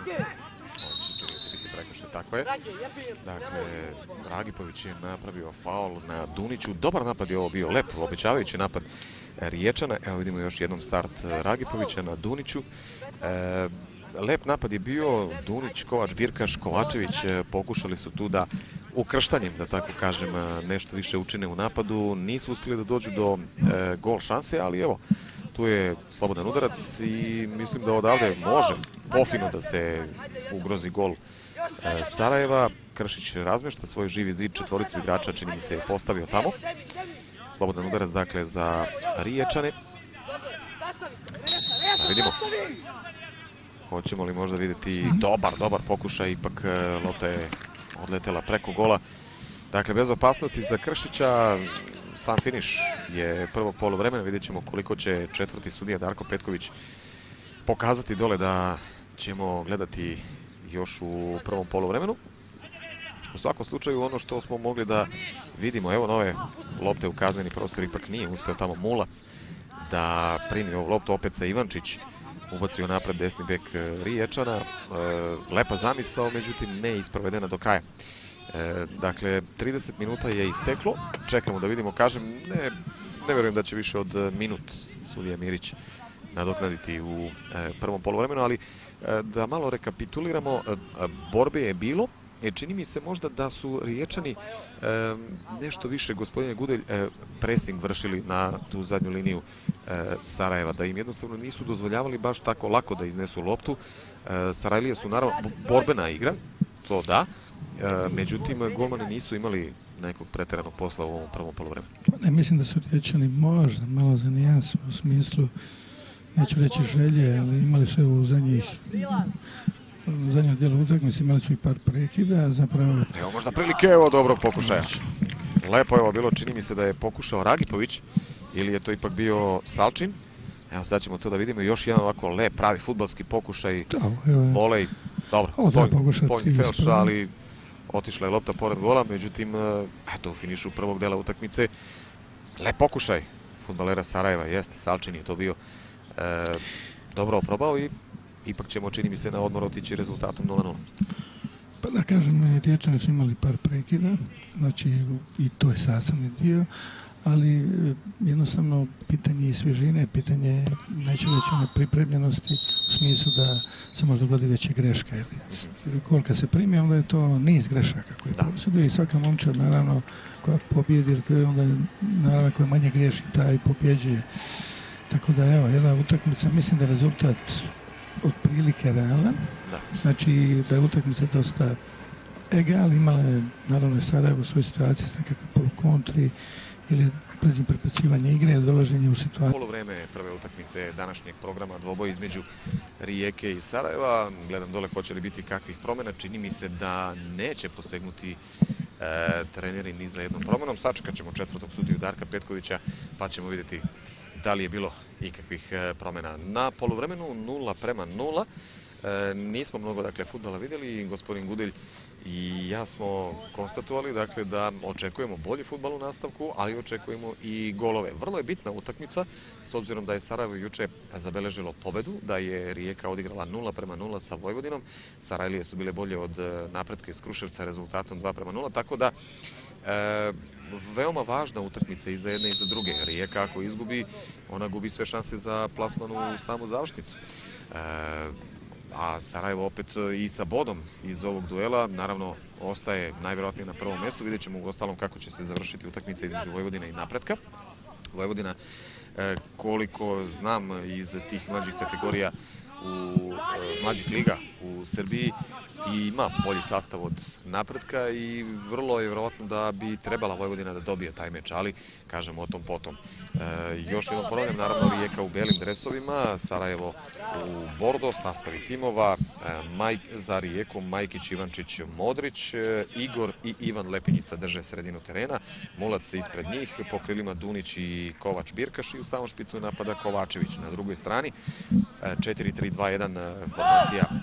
Tako je. Dakle, Dragipović je napravio faul na Duniću. Dobar napad je ovo bio, lep, obećavajući napad Riječana. Evo vidimo još jednom start Dragipovića na Duniću. E, lep napad je bio, Dunić, Kovač, Birkaš, Kovačević pokušali su tu da ukrštanjem, da tako kažem, nešto više učine u napadu. Nisu uspjeli da dođu do e, gol šanse, ali evo, tu je slobodan udarac i mislim da odavde može pofino da se ugrozi gol e, Sarajeva. Kršić razmešta svoj živi zid, četvoricu igrača, čini mi se je postavio tamo. Slobodan udarac, dakle, za Riječane. Da vidimo. Hoćemo li možda vidjeti dobar, dobar pokušaj, ipak lopta je odletela preko gola. Dakle, bez opasnosti za Kršića, sam finiš je prvog poluvremena. Vidjet ćemo koliko će četvrti sudija Darko Petković pokazati dole da ćemo gledati još u prvom poluvremenu. U svakom slučaju ono što smo mogli da vidimo, evo nove lopte u kazneni prostor, ipak nije uspeo tamo Mulac da primi ovu loptu, opet se Ivančić ubacio napred desni bek Riječana. E, lepa zamisao, međutim ne isprovedena do kraja. E, dakle, trideset minuta je isteklo, čekamo da vidimo, kažem, ne, ne vjerujem da će više od minut sudija Mirić nadoknaditi u e, prvom poluvremenu, ali e, da malo rekapituliramo, e, borbe je bilo. E, čini mi se možda da su Riječani e, nešto više, gospodine Gudelj, e, pressing vršili na tu zadnju liniju e, Sarajeva, da im jednostavno nisu dozvoljavali baš tako lako da iznesu loptu. E, Sarajlije su naravno borbena igra, to da, e, međutim golmani nisu imali nekog pretjeranog posla u ovom prvom poluvremenu. Ne, mislim da su Riječani možda malo za nijansu u smislu, neću reći želje, ali imali su u zadnjih u zadnjem dijelu utakmice, imali su i par prekida, zapravo... Evo možda prilike, evo dobrog pokušaja. Lepo je ovo bilo, čini mi se da je pokušao Ragipović, ili je to ipak bio Salčin. Evo sad ćemo to da vidimo, još jedan ovako lep, pravi fudbalski pokušaj, volej, dobro, spoljni felš, ali otišla je lopta pored gola, međutim, eto, u finišu prvog dela utakmice, lep pokušaj fudbalera Sarajeva, jeste, Salčin je to bio dobro oprobao i ipak ćemo, čini mi se, na odmor otići rezultatom nula nula. Pa da kažem, Riječani su imali par prekida, znači i to je sastavni dio, ali jednostavno pitanje svježine, pitanje, neću reći, one pripremljenosti u smislu da se možda dogodi veća greška. Ili koliko se primi, onda je to niz grešaka koje posjeduje i svaka momčad, naravno, koja pobjedi, ili koja, onda, naravno, koja manje griješi, taj pobjeđuje. Tako da, evo, jedna utakmica, mislim da je rezultat otprilike realan, da. Znači da je utakmica dosta egal, imala je naravno Sarajevo u svojoj situaciji s nekakve polukontri ili brzim prepacivanje igre, dolaženje u situaciju. Poluvreme prve utakmice današnjeg programa, dvoboj između Rijeke i Sarajeva. Gledam dole hoće li biti kakvih promjena, čini mi se da neće posegnuti e, treneri ni za jednom promjenom. Sačekat ćemo četvrtog sudiju Darka Petkovića pa ćemo vidjeti da li je bilo ikakvih promjena. Na poluvremenu nula prema nula. E, nismo mnogo, dakle, fudbala vidjeli. Gospodin Gudelj i ja smo konstatovali, dakle, da očekujemo bolji fudbal u nastavku, ali očekujemo i golove. Vrlo je bitna utakmica, s obzirom da je Sarajevo juče zabeležilo pobedu, da je Rijeka odigrala nula prema nula sa Vojvodinom. Sarajlije su bile bolje od Napretka iz Kruševca rezultatom dva prema nula, tako da e, veoma važna utakmica i za jedne i za druge. Rijeka ako izgubi, ona gubi sve šanse za plasman u samu završnicu. E, a Sarajevo opet i sa bodom iz ovog duela, naravno, ostaje najvjerojatnije na prvom mjestu. Vidjet ćemo u ostalom kako će se završiti utakmica između Vojvodine i Napretka. Vojvodina, e, koliko znam iz tih mlađih kategorija u e, mlađih liga u Srbiji, i ima bolji sastav od Napretka i vrlo je vjerojatno da bi trebala Vojvodina da dobije taj meč, ali kažemo o tom potom. E, još jednom ponavljam, naravno Rijeka u belim dresovima, Sarajevo u bordo, sastavi timova, e, Maj, za Rijeku Majkić, Ivančić, Modrić, e, Igor i Ivan Lepinjica drže sredinu terena, Mulac ispred njih, po krilima Dunić i Kovač Birkaš i u samom špicu napada Kovačević. Na drugoj strani četiri tri dva jedan formacija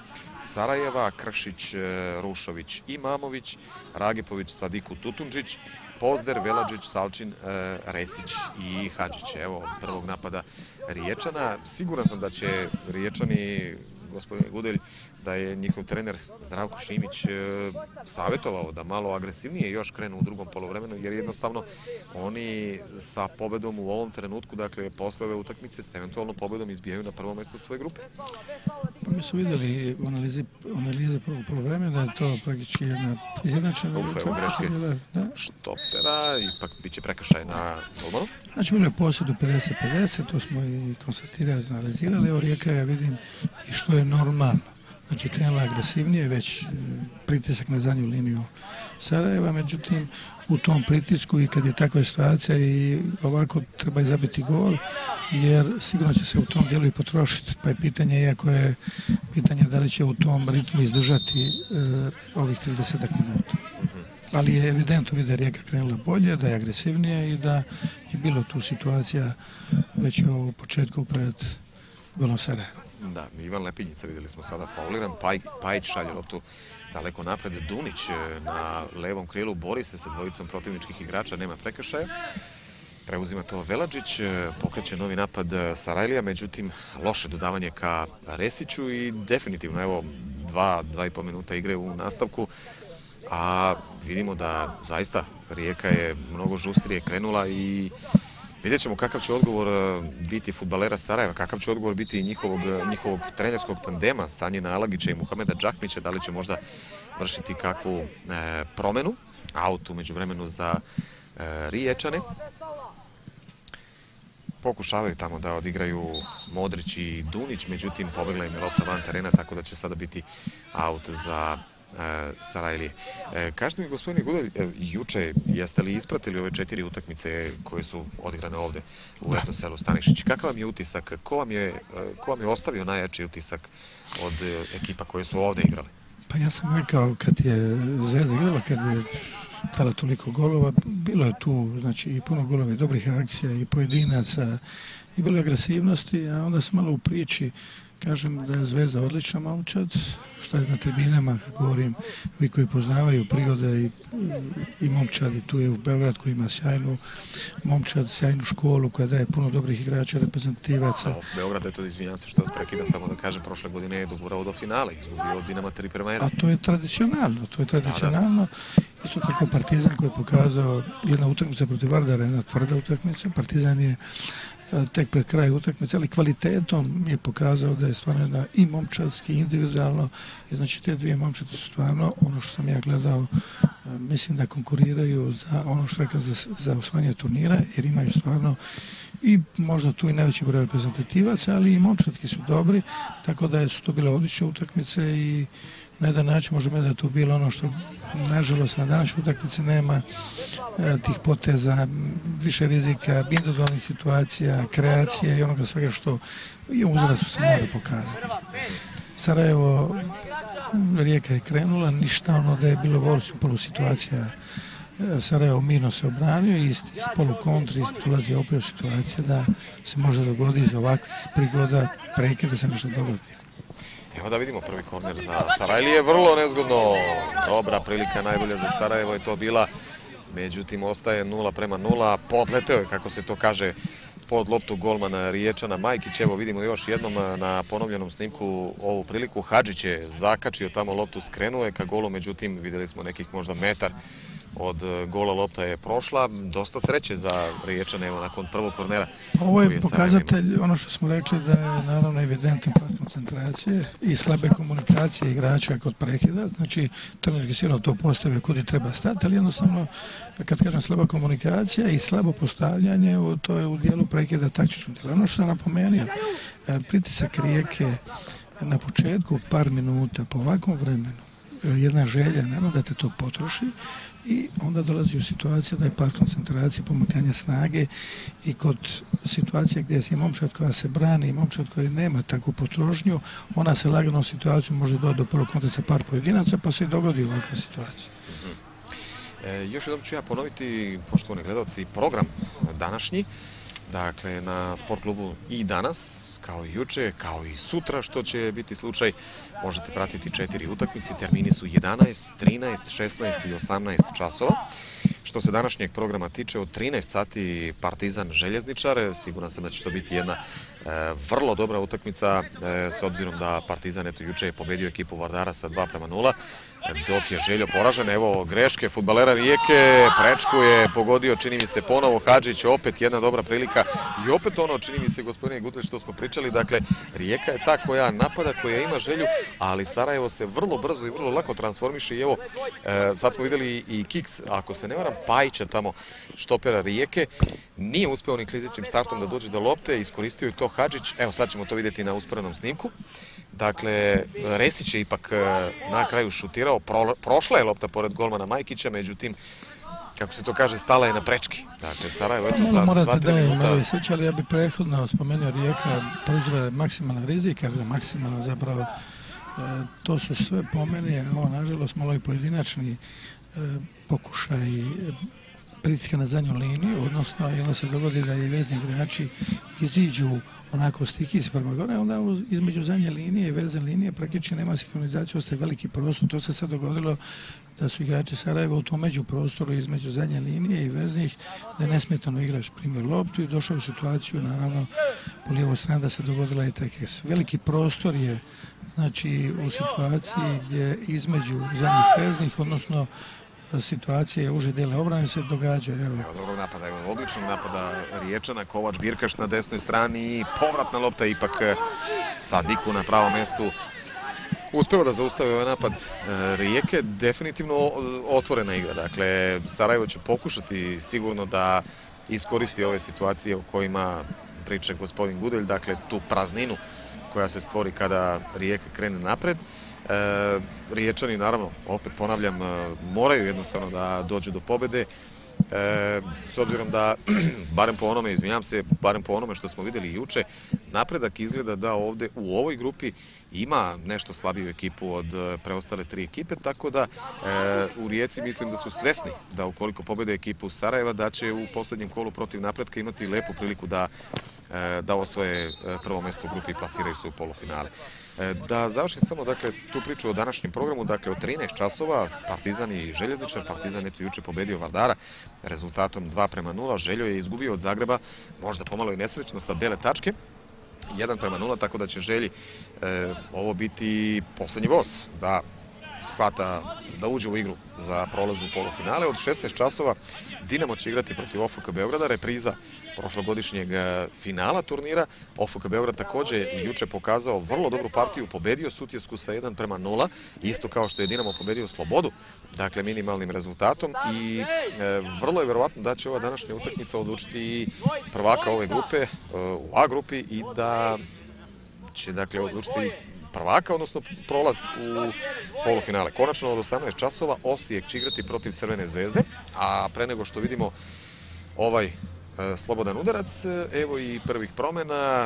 Sarajeva, Kršić, Rušović, Imamović, Ragipović, Sadiku, Tutundžić, Pozder, Veladžić, Salčin, Resić i Hadžić. Evo od prvog napada Riječana. Siguran sam da će Riječani, gospodine Gudelj, da je njihov trener Zdravko Šimić savjetovao da malo agresivnije još krenu u drugom poluvremenu, jer jednostavno oni sa pobedom u ovom trenutku, dakle posle ove utakmice, s eventualno pobedom izbijaju na prvo mesto svoje grupe. Pa mi su vidjeli u analizi, analize prvog poluvremena da je to praktički jedna izjednačena utakmica. Štopera, ipak bit će prekršaj na golmanu. Znači, bilo je posjedu pedeset pedeset, to smo i konstatirali, analizirali. Evo Rijeka, ja vidim i što je normalno. Znači, krenula agresivnije, već pritisak na zadnju liniju Sarajeva, međutim, u tom pritisku i kad je takva situacija i ovako treba i zabiti gol, jer sigurno će se u tom dijelu i potrošiti. Pa je pitanje, iako je pitanje da li će u tom ritmu izdržati uh, ovih trideset minuta. Ali je evidentno vidi da je Rijeka krenula bolje, da je agresivnije i da je bilo tu situacija već u početku pred golom Sarajeva. Da, Ivan Lepinjica vidjeli smo sada fauliran, Paj, Pajić šalje loptu daleko napred, Dunić na levom krilu bori se sa dvojicom protivničkih igrača, nema prekršaja. Preuzima to Veladžić, pokreće novi napad Sarajlija, međutim loše dodavanje ka Resiću i definitivno evo dva, dva i po minuta igre u nastavku, a vidimo da zaista Rijeka je mnogo žustrije krenula i vidjet ćemo kakav će odgovor biti fudbalera Sarajeva, kakav će odgovor biti njihovog, njihovog trenerskog tandema Sanjina Alagića i Muhameda Džakmića, da li će možda vršiti kakvu e, promenu, aut u međuvremenu za e, Riječane. Pokušavaju tamo da odigraju Modrić i Dunić, međutim pobegla im je lopta van terena, tako da će sada biti aut za Sarajlije. E, kažete mi, gospodine Gudelj, e, juče jeste li ispratili ove četiri utakmice koje su odigrane ovde u etno selu Stanišić? Kakav vam je utisak? Ko vam je, ko vam je ostavio najjači utisak od ekipa koje su ovde igrali? Pa ja sam rekao kad je Zvezda igrala, kad je dala toliko golova, bilo je tu znači i puno golova i dobrih akcija i pojedinaca i bilo je agresivnosti, a onda sam malo u priči kažem da je Zvezda odlična momčad, što je na tribinama, govorim, vi koji poznavaju prigode i, i momčad, i tu je u Beograd koji ima sjajnu momčad, sjajnu školu koja daje puno dobrih igrača, reprezentativaca. A u Beogradu, eto, izvinjam se što vas prekidam, samo da kažem, prošle godine je dogurao do finale, izgubio od Dinama tri prema jedan. A to je tradicionalno, to je tradicionalno. Isto tako Partizan koji je pokazao jedna utakmica protiv Vardara, jedna tvrda utakmica. Partizan je tek pred kraj utakmice, ali kvalitetom je pokazao da je stvarno i momčadski, i individualno. I znači te dvije momčade su stvarno, ono što sam ja gledao, mislim da konkuriraju za ono što rekao za, za osvajanje turnira, jer imaju stvarno i možda tu i najveći broj reprezentativaca, ali i momčadki su dobri, tako da su to bile odlične utakmice i na jedan način možemo da je to bilo ono što nažalost na današnjoj utakmici nema e, tih poteza, više rizika, individualnih situacija, kreacije i onoga svega što i u uzrastu se mora pokazati. Sarajevo, Rijeka je krenula, ništa ono da je bilo volci u polu situacija. Sarajevo mirno se obranio i iz polu kontri dolazi opet u situacija da se može dogoditi iz ovakvih prigoda preke da se nešto dogodi. Evo da vidimo prvi korner za Sarajlije, vrlo nezgodno, dobra prilika, najbolja za Sarajevo je to bila, međutim ostaje nula prema nula, podleteo je, kako se to kaže, pod loptu golmana Riječana Majkić. Evo vidimo još jednom na ponovljenom snimku ovu priliku, Hadžić je zakačio tamo loptu, skrenuo je ka golu, međutim vidjeli smo nekih možda metar od gola lopta je prošla. Dosta sreće za Riječane evo nakon prvog kornera. Ovo je pokazatelj, ono što smo rekli, da je naravno evidentan pad koncentracije i slabe komunikacije igrača kod prekida. Znači, trenerski sigurno to postavio kudi treba stati, ali jednostavno, kad kažem slaba komunikacija i slabo postavljanje, to je u dijelu prekida taktičnog dijela. Ono što sam napomenuo, pritisak Rijeke na početku, par minuta, po ovakvom vremenu, jedna želja, naravno da te to potroši, i onda dolazi u situaciju da je pad koncentracije, pomakanje snage i kod situacije gdje je momčad koja se brani i momčad koja nema takvu potrošnju, ona se lagano u situaciju može doći do prvog konta sa par pojedinaca, pa se i dogodi ovakva situacija. Mm-hmm. e, još jednom ću ja ponoviti, poštovani gledalci, program današnji. dakle, na Sport klubu i danas, kao i juče, kao i sutra, što će biti slučaj. Možete pratiti četiri utakmice, termini su jedanaest, trinaest, šesnaest i osamnaest časova. Što se današnjeg programa tiče, od trinaest sati Partizan Željezničar, siguran sam da će to biti jedna e, vrlo dobra utakmica, e, s obzirom da Partizan eto juče je pobedio ekipu Vardara sa dva prema nula, dok je Željo poražen. Evo greške fudbalera Rijeke, prečku je pogodio, čini mi se ponovo Hadžić, opet jedna dobra prilika i opet ono, čini mi se, gospodine Gutleć, što smo pričali, dakle, Rijeka je ta koja napada, koja ima želju, ali Sarajevo se vrlo brzo i vrlo lako transformiše i evo, e, sad smo videli i kiks, ako se ne varam, Pajića tamo, štopera Rijeke, nije uspeo ni klizećim startom da dođe do lopte, iskoristio je to Hadžić, evo sad ćemo to vidjeti na usporenom snimku. Dakle, Resić je ipak na kraju šutirao, Pro, prošla je lopta pored golmana Majkića, međutim, kako se to kaže, stala je na prečki. Dakle, Sarajevo, eto, za dva tri minuta. Morate da ali ja bih prethodno spomenuo Rijeka proizvode maksimalna rizika, maksimalno zapravo, e, to su sve po meni, a ovo, nažalost, malo i pojedinačni e, pokušaj pritiska na zadnju liniju, odnosno i onda se dogodi da i vezni igrači iziđu onako stihijski prema gore, onda između zadnje linije i vezne linije praktično nema sinkronizaciju, ostaje veliki prostor. To se sad dogodilo da su igrači Sarajeva u tom međuprostoru između zadnje linije i veznih, da je nesmetano igrač primio loptu i došao u situaciju, naravno, po lijevoj strani da se dogodila i tekes. Veliki prostor je, znači, u situaciji gdje između zadnjih veznih, odnosno situacije uže dele obrane se događaju. Evo, evo dobrog napada, evo odličnog napada Riječana, Kovač Birkaš na desnoj strani i povratna lopta ipak Sadiku na pravom mestu. Uspeo da zaustavi ovaj napad Rijeke, definitivno otvorena igra. Dakle, Sarajevo će pokušati sigurno da iskoristi ove situacije u kojima priča gospodin Gudelj, dakle tu prazninu koja se stvori kada Rijeka krene napred. E, Riječani, naravno, opet ponavljam, moraju jednostavno da dođu do pobede, e, s obzirom da, barem po onome, izvinjam se, barem po onome što smo vidjeli i juče, napredak izgleda da ovde u ovoj grupi ima nešto slabiju ekipu od preostale tri ekipe, tako da e, u Rijeci mislim da su svesni da ukoliko pobede ekipu Sarajeva, da će u posljednjem kolu protiv Napretka imati lepu priliku da, e, da osvoje prvo mesto u grupi i plasiraju se u polufinale. Da završim samo, dakle, tu priču o današnjem programu, dakle, od trinaest časova Partizan i Željezničar. Partizan eto juče pobedio Vardara rezultatom dva prema nula. Željo je izgubio od Zagreba, možda pomalo i nesrećno, sa bele tačke, jedan prema nula, tako da će Želji e, ovo biti poslednji voz da hvata, da uđe u igru za prolaz u polufinale. Od šesnaest časova Dinamo će igrati protiv O F K Beograda, repriza prošlogodišnjeg finala turnira. O F K Beograd takođe i juče pokazao vrlo dobru partiju, pobedio Sutjesku sa jedan prema nula, isto kao što je Dinamo pobedio Slobodu, dakle minimalnim rezultatom, i e, vrlo je verovatno da će ova današnja utakmica odlučiti prvaka ove grupe e, u A grupi i da će, dakle, odlučiti prvaka, odnosno prolaz u polufinale. Konačno od osamnaest časova Osijek će igrati protiv Crvene zvezde, a pre nego što vidimo ovaj e, slobodan udarac, evo i prvih promena e,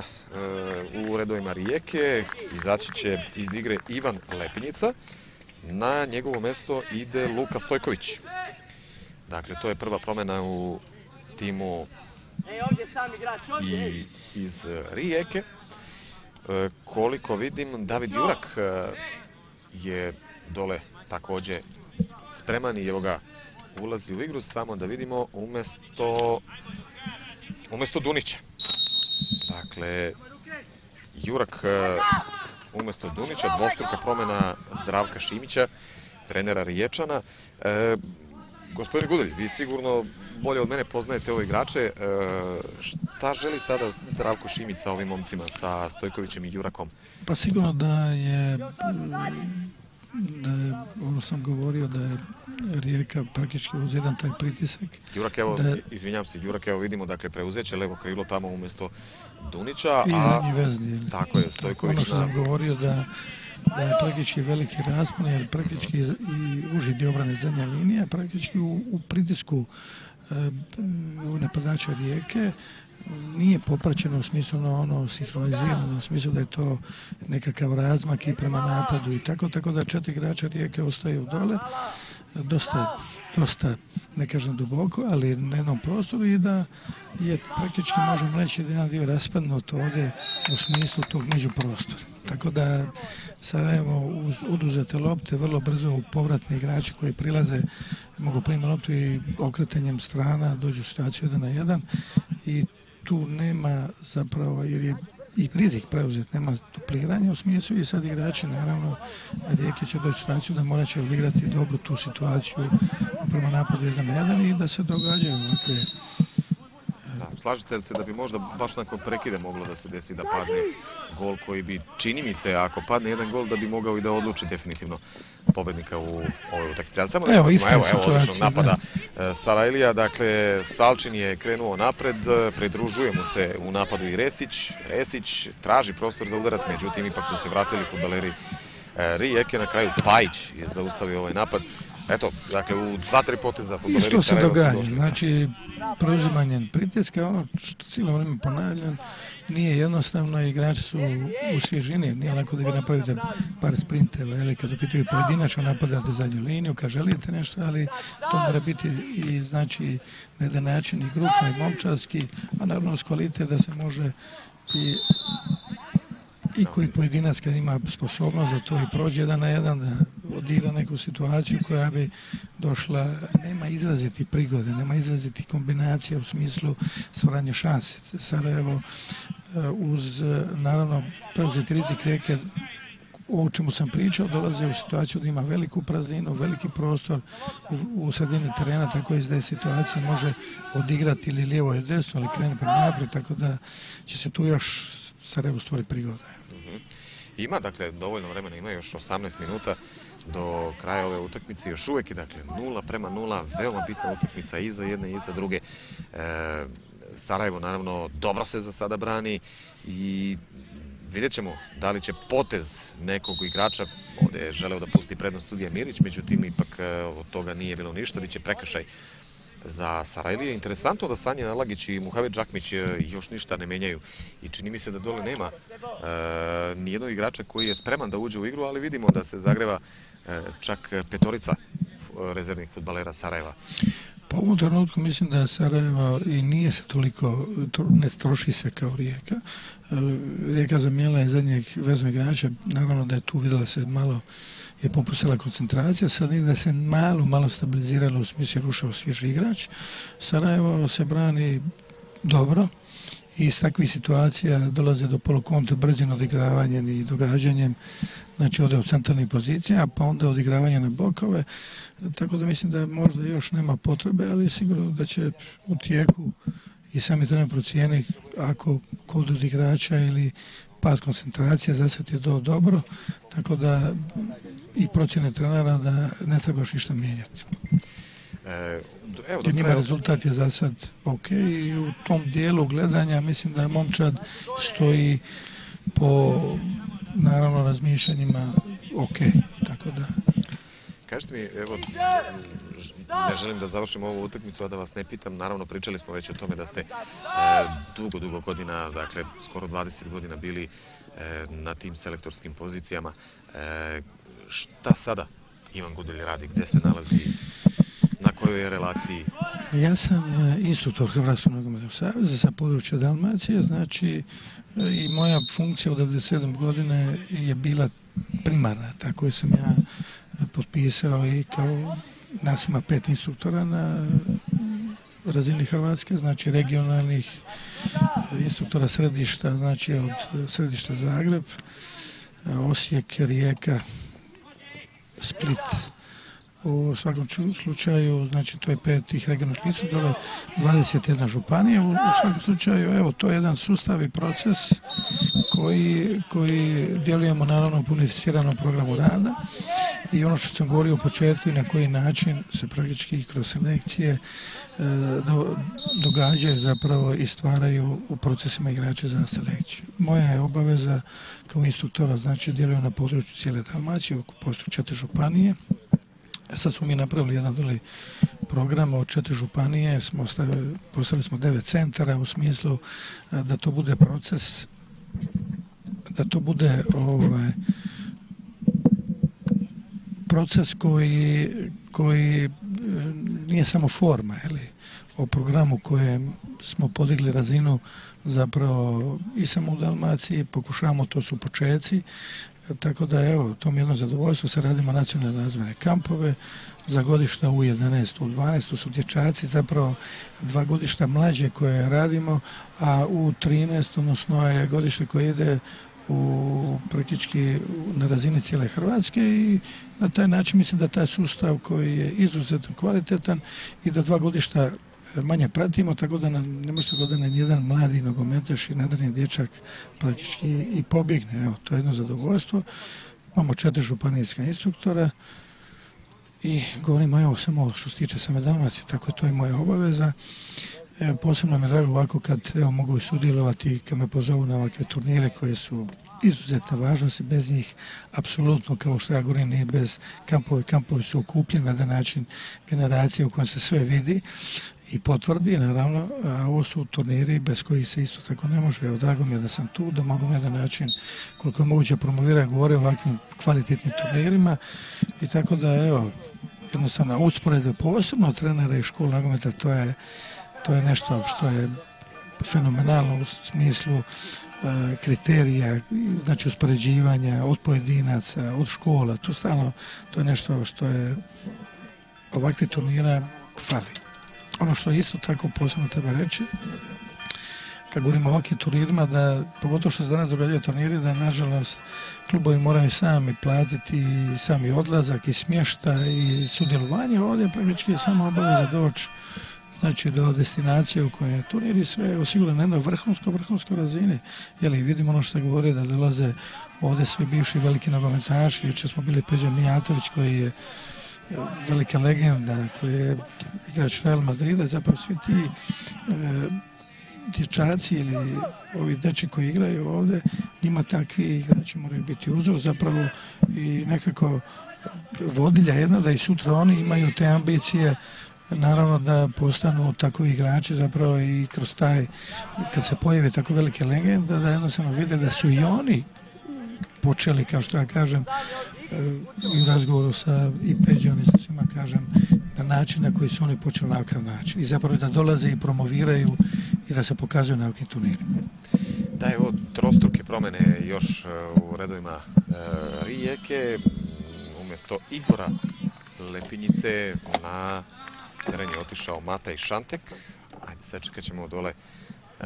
u redovima Rijeke. Izaći će iz igre Ivan Lepinjica, na njegovo mesto ide Luka Stojković. Dakle, to je prva promena u timu i iz Rijeke. Koliko vidim, David Jurak je dole takođe spreman i evo ga ulazi u igru, samo da vidimo, umesto umesto Dunića. Dakle, Jurak umesto Dunića, dvostruka promena Zdravka Šimića, trenera Riječana. E, Gospodin Gudelj, vi sigurno bolje od mene poznajete ove igrače. E, šta želi sada Zdravko Šimić sa ovim momcima, sa Stojkovićem i Jurakom? Pa sigurno da je, da je, ono sam govorio, da je Rijeka praktički uz jedan taj pritisak. Jurak, evo, da, izvinjam se, Jurak, evo vidimo, dakle, preuzeće levo krilo tamo umesto Dunića. I zadnji vezni. Tako je, Stojković. Ono što sam govorio da da je praktički veliki raspon, jer praktički i uži dio obrane zadnja linija, praktički u, u pritisku e, napadača Rijeke nije popraćeno u smislu ono, ono sinhronizirano, u smislu da je to nekakav razmak i prema napadu i tako, tako da četiri igrača Rijeke ostaju dole. Dosta dosta, ne kažem duboko, ali na jednom prostoru i da je praktički, možemo reći, da jedan dio raspadnut ovdje u smislu tog međuprostora. Tako da Sarajevo uz oduzete lopte vrlo brzo u povratni igrači koji prilaze mogu primiti loptu i okretanjem strana dođu u situaciju jedan na jedan i tu nema zapravo, jer je i rizik preuzet, nema dupliranja u smislu i sad igrači, naravno, Rijeke će doći u situaciju da morat će odigrati dobro tu situaciju prema napadu jedan na jedan i da se događaju ovakve. Da, slažete li se da bi možda baš nakon prekida moglo da se desi da padne gol koji bi, čini mi se, ako padne jedan gol, da bi mogao i da odluči definitivno pobednika u ovoj utakmici. Ali samo da evo, ista evo, evo, situacija, odličnog napada da. Sarajlija, dakle, Salčin je krenuo napred, pridružuje mu se u napadu i Resić. Resić traži prostor za udarac, međutim, ipak su se vratili fudbaleri Rijeke, na kraju Pajić je zaustavio ovaj napad. Eto, dakle, u dva, tri poteza fudbaleri Sarajeva su došli. Znači, preuzimanjem pritiska, ono što cijelo vrijeme ponavljam, nije jednostavno, igrači su u svježini, nije lako da vi napravite par sprinteva ili kad upituju pojedinačno napadate zadnju liniju, kad želite nešto, ali to mora biti i znači na jedan način i grupno i momčarski, a naravno s kvalitet da se može i i koji pojedinac kad ima sposobnost da to i prođe jedan na jedan, da odigra neku situaciju koja bi došla, nema izraziti prigode, nema izraziti kombinacija u smislu stvaranja šanse. Sarajevo uz, naravno, preuzeti rizik Rijeke, o čemu sam pričao, dolazi u situaciju da ima veliku prazninu, veliki prostor u, u sredini terena, tako iz da situacija može odigrati ili lijevo ili desno, ali krene prema naprijed, tako da će se tu još Sarajevo stvori prigoda. Mm-hmm. Ima, dakle, dovoljno vremena, ima još osamnaest minuta do kraja ove utakmice, još uvijek je, dakle, nula prema nula, veoma bitna utakmica i za jedne i za druge. E, Sarajevo, naravno, dobro se za sada brani i vidjet ćemo da li će potez nekog igrača, ovdje je želeo da pusti prednost Sudija Mirić, međutim, ipak od toga nije bilo ništa, bit će prekršaj za Sarajlije. Interesantno da Sanja Nalagić i Muhamed Džakmić još ništa ne menjaju i čini mi se da dole nema e, nijednog igrača koji je spreman da uđe u igru, ali vidimo da se zagreva e, čak petorica rezervnih fudbalera Sarajeva. Pa u ovom trenutku mislim da Sarajevo i nije se toliko, ne troši se kao Rijeka. Rijeka zamijenila je zadnjeg veznog igrača, naravno da je tu vidjela se malo je popustila koncentracija, sad da se malo, malo stabiliziralo u smislu je ušao svježi igrač. Sarajevo se brani dobro i iz takvih situacija dolaze do polukonta brđim odigravanjem i događanjem, znači ode od centralnih pozicija, pa onda odigravanje na bokove, tako da mislim da možda još nema potrebe, ali sigurno da će u tijeku i sami trener procijeni ako kod odigrača ili pad koncentracije, za sad je to dobro, tako da i procjene trenera da ne treba još ništa mijenjati. E, evo, jer njima rezultat je za sad ok i u tom dijelu gledanja mislim da momčad stoji po naravno razmišljanjima ok, tako da. Kažete mi, evo, ne želim da završim ovu utakmicu, a da vas ne pitam, naravno pričali smo već o tome da ste e, dugo, dugo godina, dakle skoro dvadeset godina bili e, na tim selektorskim pozicijama. E, šta sada Ivan Gudelj radi, gdje se nalazi, na kojoj je relaciji? Ja sam instruktor Hrvatskog nogometnog saveza sa područja Dalmacije, znači i moja funkcija od devedeset sedme godine je bila primarna, tako je sam ja potpisao i kao nas ima pet instruktora na razini Hrvatske, znači regionalnih instruktora središta, znači od središta Zagreb, Osijek, Rijeka, Split. U svakom slučaju, znači to je pet tih regionalnih instruktora, dvadeset jedna županija. U, u svakom slučaju, evo, to je jedan sustav i proces koji, koji djelujemo naravno u unificiranom programu rada i ono što sam govorio u početku i na koji način se praktički kroz selekcije e, do, događaju zapravo i stvaraju u procesima igrače za selekciju. Moja je obaveza kao instruktora, znači djelujem na području cijele Dalmacije, postoje četiri županije. Sad smo mi napravili jedan veli program od četiri županije, smo stavili, postavili smo devet centara u smislu da to bude proces, da to bude ovaj, proces koji, koji nije samo forma, ili o programu kojem smo podigli razinu zapravo i samo u Dalmaciji, pokušavamo, to su počeci, tako da evo, to mi je jedno zadovoljstvo, se radimo nacionalne razvojne kampove, za godišta u jedanaest, u dvanaest, to su dječaci, zapravo dva godišta mlađe koje radimo, a u trinaest, odnosno je godište koje ide u praktički na razini cijele Hrvatske i na taj način mislim da taj sustav koji je izuzetno kvalitetan i da dva godišta manje pratimo, tako da nam ne može se goditi da jedan mladi nogometaš i nadarni dječak praktički i pobjegne. Evo, to je jedno zadovoljstvo. Imamo četiri županijska instruktora i govorimo evo samo što se tiče same Dalmacije, tako to je moja obaveza. Evo, posebno mi je drago ovako kad evo, mogu sudjelovati, kad me pozovu na ovakve turnire koje su izuzetne važnosti, bez njih apsolutno, kao što ja govorim, nije bez kampova. Kampovi su okupljeni na jedan način generacije u kojem se sve vidi i potvrdi, naravno, a ovo su turniri bez kojih se isto tako ne može. Evo, drago mi je da sam tu, da mogu na jedan način, koliko je moguće, promovirati, govore o ovakvim kvalitetnim turnirima i tako da, evo, jednostavno usporedbe posebno trenera i školu nogometa, to je, to je nešto što je fenomenalno u smislu kriterija, znači uspoređivanja od pojedinaca, od škola, to stalno, to je nešto što je ovakvih turnira fali. Ono što isto tako posebno treba reći, kad govorimo o ovakvim turnirima, da pogotovo što se danas događaju turniri, da nažalost klubovi moraju sami platiti sami odlazak i smještaj i sudjelovanje, ovdje praktički je samo obaveza doći znači do destinacije u kojoj je turnir i sve je osigurano na jednoj vrhunskoj, vrhunskoj razini. Jeli, vidimo ono što se govori da dolaze ovdje svi bivši veliki nogometaši. Jučer smo bili Peđa Mijatović koji je velika legenda, koji je igrač Real Madrida. Zapravo svi ti e, dječaci ili ovi deči koji igraju ovdje, njima takvi igrači moraju biti uzor zapravo i nekako vodilja jedna da i sutra oni imaju te ambicije, naravno da postanu takvi igrači zapravo i kroz taj, kad se pojave tako velike legende, da jednostavno vide da su i oni počeli, kao što ja kažem, u razgovoru sa i Peđom i sa svima kažem, na način na koji su oni počeli na ovakav način. I zapravo da dolaze i promoviraju i da se pokazuju na ovakvim turnirima. Da, evo, trostruke promjene još u redovima Rijeke. Umjesto Igora Lepinjice na teren je otišao Mataj Šantek. Ajde, sad čekat ćemo dole e,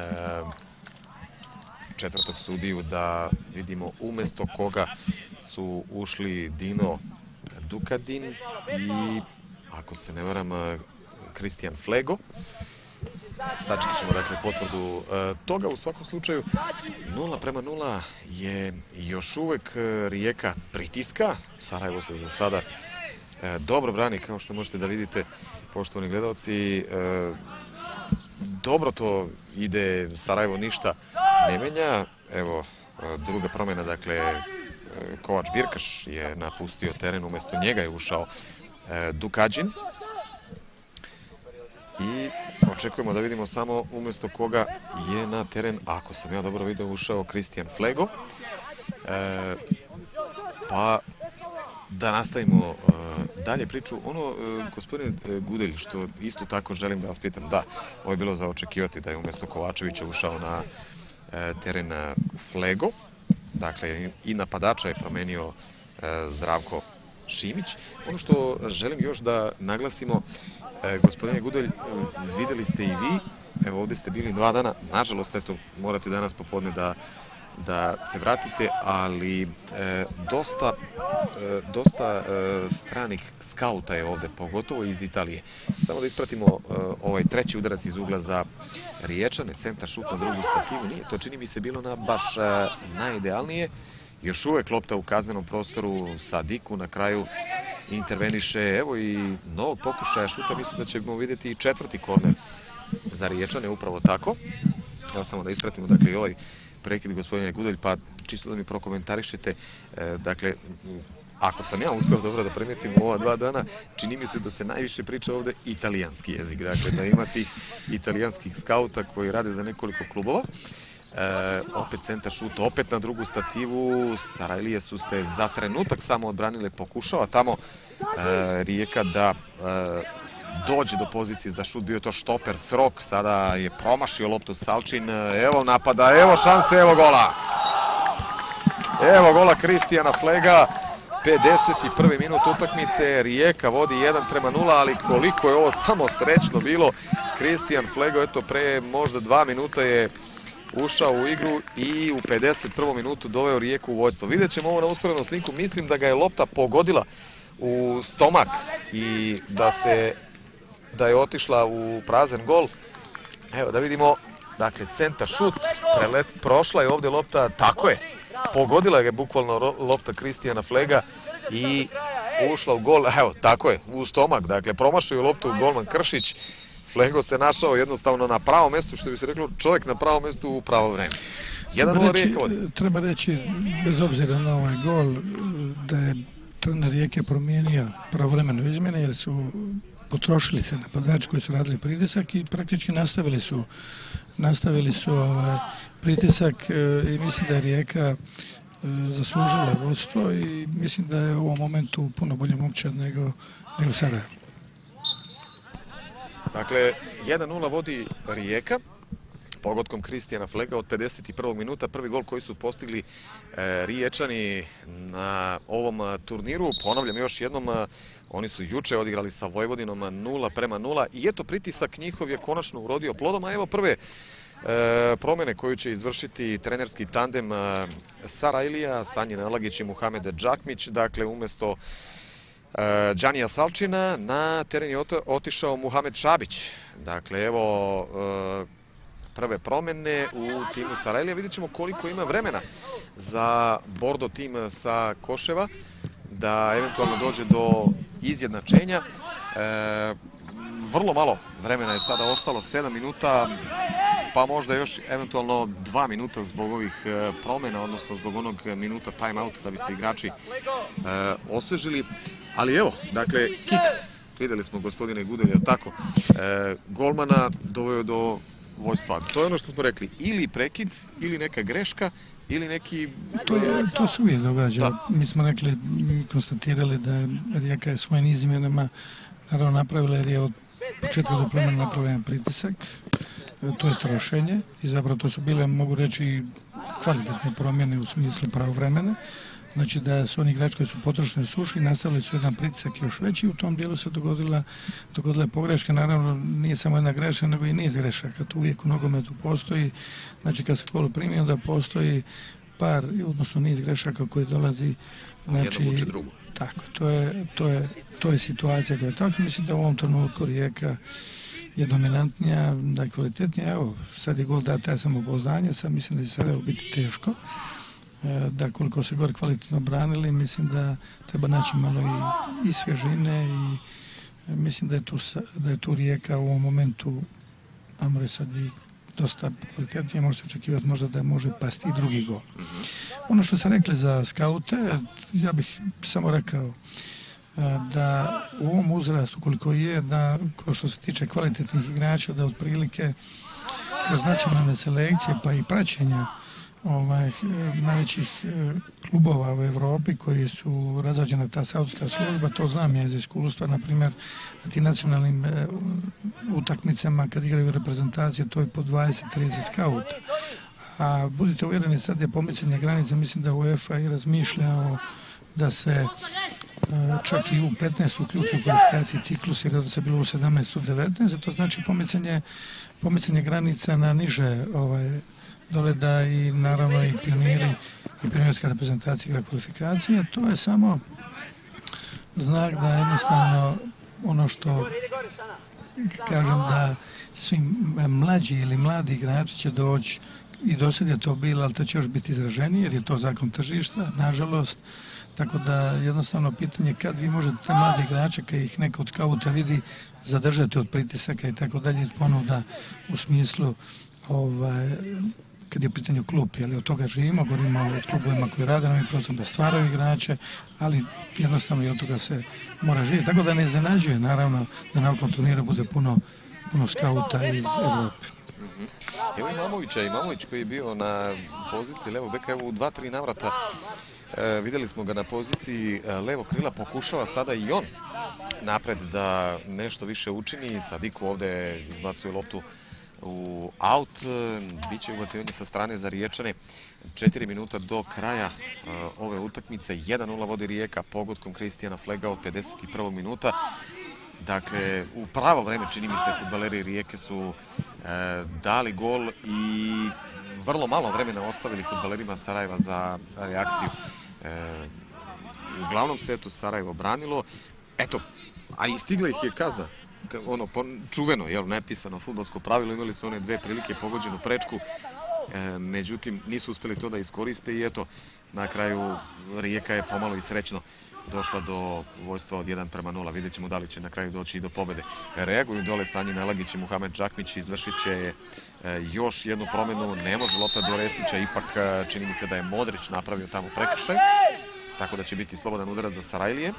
četvrtog sudiju da vidimo umjesto koga su ušli Dino Dukadin i, ako se ne varam, Kristijan Flego. Sačekat ćemo dakle potvrdu e, toga. U svakom slučaju nula prema nula je još uvek Rijeka pritiska. Sarajevo se za sada e, dobro brani, kao što možete da vidite, poštovani gledalci. E, dobro to ide, Sarajevo ništa ne menja. Evo, e, druga promjena, dakle, e, Kovač Birkaš je napustio teren, umjesto njega je ušao e, Dukadin. I očekujemo da vidimo samo umjesto koga je na teren, ako sam ja dobro vidio, ušao Kristijan Flego. E, pa da nastavimo e, dalje priču. Ono, e, gospodine Gudelj, što isto tako želim da vas pitam, da, ovo je bilo za očekivati da je umjesto Kovačevića ušao na e, teren Flego. Dakle, i napadača je promenio e, Zdravko Šimić. Ono što želim još da naglasimo, E, gospodine Gudelj, vidjeli ste i vi, evo ovdje ste bili dva dana, nažalost, eto, morate danas popodne da, da se vratite, ali e, dosta, e, dosta e, stranih skauta je ovdje, pogotovo iz Italije. Samo da ispratimo e, ovaj treći udarac iz ugla za Riječane, centar šut na drugu stativu, nije to, čini mi se, bilo na baš e, najidealnije. Još uvek lopta u kaznenom prostoru, Sadiku na kraju interveniše, evo i novog pokušaja šuta, mislim da ćemo vidjeti i četvrti korner za Riječane, upravo tako. Evo samo da ispratimo, dakle, i ovaj prekid, gospodine Gudelj, pa čisto da mi prokomentarišete, e, dakle, ako sam ja uspio dobro da primijetim u ova dva dana, čini mi se da se najviše priča ovdje italijanski jezik, dakle, da ima tih italijanskih skauta koji rade za nekoliko klubova. E, opet centar šut, opet na drugu stativu. Sarajlije su se za trenutak samo odbranile, pokušava tamo e, Rijeka da e, dođe do pozicije za šut, bio je to štoper Srok, sada je promašio loptu Salčin, evo napada, evo šanse, evo gola. Evo gola Kristijana Flega, pedeset prvi minut utakmice, Rijeka vodi jedan prema nula, ali koliko je ovo samo srećno bilo. Kristijan Flego, eto pre možda dva minuta je ušao u igru i u pedeset prvom minutu doveo Rijeku u vođstvo. Vidjet ćemo ovo na usporednom snimku, mislim da ga je lopta pogodila u stomak i da se da je otišla u prazan gol. Evo da vidimo, dakle centar šut, prelet, prošla je ovdje lopta, tako je, pogodila je bukvalno lopta Kristijana Flega i ušla u gol, evo tako je, u stomak, dakle promašio je loptu golman Kršić. Flego se našao jednostavno na pravom mjestu, što bi se reklo, čovjek na pravom mjestu u pravo vreme. jedan nula Rijeka vodi. Treba reći, bez obzira na ovaj gol, da je trener Rijeke promijenio pravovremeno izmjene, jer su potrošili se napadači koji su radili pritisak i praktički nastavili su nastavili su ovaj pritisak i mislim da je Rijeka zaslužila vodstvo i mislim da je u ovom momentu puno bolje momčad nego, nego Sarajevo. Dakle, jedan nula vodi Rijeka, pogodkom Kristijana Flega od pedeset prvog minuta. Prvi gol koji su postigli e, Riječani na ovom turniru. Ponavljam još jednom, oni su juče odigrali sa Vojvodinom nula prema nula i eto pritisak njihov je konačno urodio plodom, a evo prve e, promjene koju će izvršiti trenerski tandem e, Sarajlija, Sanjin Alagić i Muhamed Džakmić. Dakle, umjesto e, Džanija Salčina na teren je otišao Muhamed Šabić. Dakle, evo e, prve promjene u timu Sarajlija. Vidjet ćemo koliko ima vremena za Bordo tim sa Koševa da eventualno dođe do izjednačenja. E, vrlo malo vremena je sada ostalo, sedam minuta, pa možda još eventualno dva minuta zbog ovih promjena, odnosno zbog onog minuta time-outa da bi se igrači e, osvežili. Ali evo, dakle, kiks, vidjeli smo gospodine Gudelj, tako, e, golmana doveo do vojstva. To je ono što smo rekli, ili prekid, ili neka greška, ili neki... To, je, to se uvijek događa. Da. Mi smo rekli, mi konstatirali da je Rijeka je svojim izmjenama naravno napravila, jer je od početka do promjena napravljen pritisak. To je trošenje i zapravo to su bile, mogu reći, kvalitetne promjene u smislu pravovremene. Znači da su oni igrači koji su potrošeni sušli, nastavili su jedan pritisak još veći, u tom dijelu se dogodila, dogodila pogreška. Naravno nije samo jedna greška, nego i niz grešaka. Tu uvijek u nogometu postoji, znači kad se gol primi, onda postoji par, odnosno niz grešaka koji dolazi. Znači, jedno uči drugo. Tako, to je, to je, to je situacija koja je tako. Mislim da u ovom trenutku Rijeka je dominantnija, da je kvalitetnija. Evo, sad je gol data samopouzdanje, sad mislim da će sada biti teško. Da koliko se gore kvalitetno branili, mislim da treba naći malo i, i svježine i mislim da je, tu, da je tu Rijeka u ovom momentu, ajmo sad i dosta kvalitetnije, može se očekivati možda da može pasti i drugi gol. Ono što sam rekli za skaute, ja bih samo rekao da u ovom uzrastu koliko je, da kao što se tiče kvalitetnih igrača, da otprilike kroz nacionalne selekcije pa i praćenja ovaj, najvećih klubova u Europi koji su razrađena ta saudska služba, to znam ja iz iskustva, na primjer na tim nacionalnim e, utakmicama kad igraju reprezentacije, to je po dvadeset do trideset skauta. A budite uvjereni, sad je pomicanje granica, mislim da UEFA i razmišljao da se e, čak i u petnaest uključio u kvalifikaciji ciklus, jer da se bilo u sedamnaest do devetnaest, to znači pomicanje, pomicanje granica na niže ovaj, dole da i naravno i pioniri i pionirska reprezentacija igra kvalifikacije. To je samo znak da jednostavno ono što kažem da svi mlađi ili mladi igrači će doći i do sad je to bilo, ali to će još biti izraženije jer je to zakon tržišta, nažalost. Tako da jednostavno pitanje kad vi možete te mladi igrače, kad ih neko od skauta vidi, zadržati od pritisaka i tako dalje, ponuda u smislu ovaj, kad je u pitanju klub, ali od toga živimo, govorimo o klubovima koji rade na ovim prostorima da stvaraju igrače, ali jednostavno i od toga se mora živjeti. Tako da ne iznenađuje, naravno, da na ovom turniru bude puno, puno skauta iz Evrope. Mm-hmm. Evo Imamovića, Imamović koji je bio na poziciji levog beka, evo u dva, tri navrata E, vidjeli smo ga na poziciji levo krila, pokušava sada i on napred da nešto više učini. Sadiku ovdje izbacuje loptu u aut, biće ubacivanje sa strane za Riječane. Četiri minuta do kraja uh, ove utakmice, jedan nula vodi Rijeka pogodkom Kristijana Flega od pedeset prvog minuta. Dakle, u pravo vreme, čini mi se, fudbaleri Rijeke su uh, dali gol i vrlo malo vremena ostavili fudbalerima Sarajeva za reakciju. Uh, u glavnom setu Sarajevo branilo. Eto, a i stigla ih je kazna. Ono čuveno, jel, nepisano fudbalsko pravilo, imali su one dve prilike, pogođenu prečku, e, međutim nisu uspjeli to da iskoriste i eto, na kraju Rijeka je pomalo i srećno došla do vojstva od jedan prema nula. Vidjet ćemo da li će na kraju doći i do pobjede. Reaguju dole Sanji Nelagić i Muhamed Džakmić, izvršit će e, još jednu promjenu, ne može lopta do Resića, ipak e, čini mi se da je Modrić napravio tamo prekršaj, tako da će biti slobodan udarac za Sarajlije.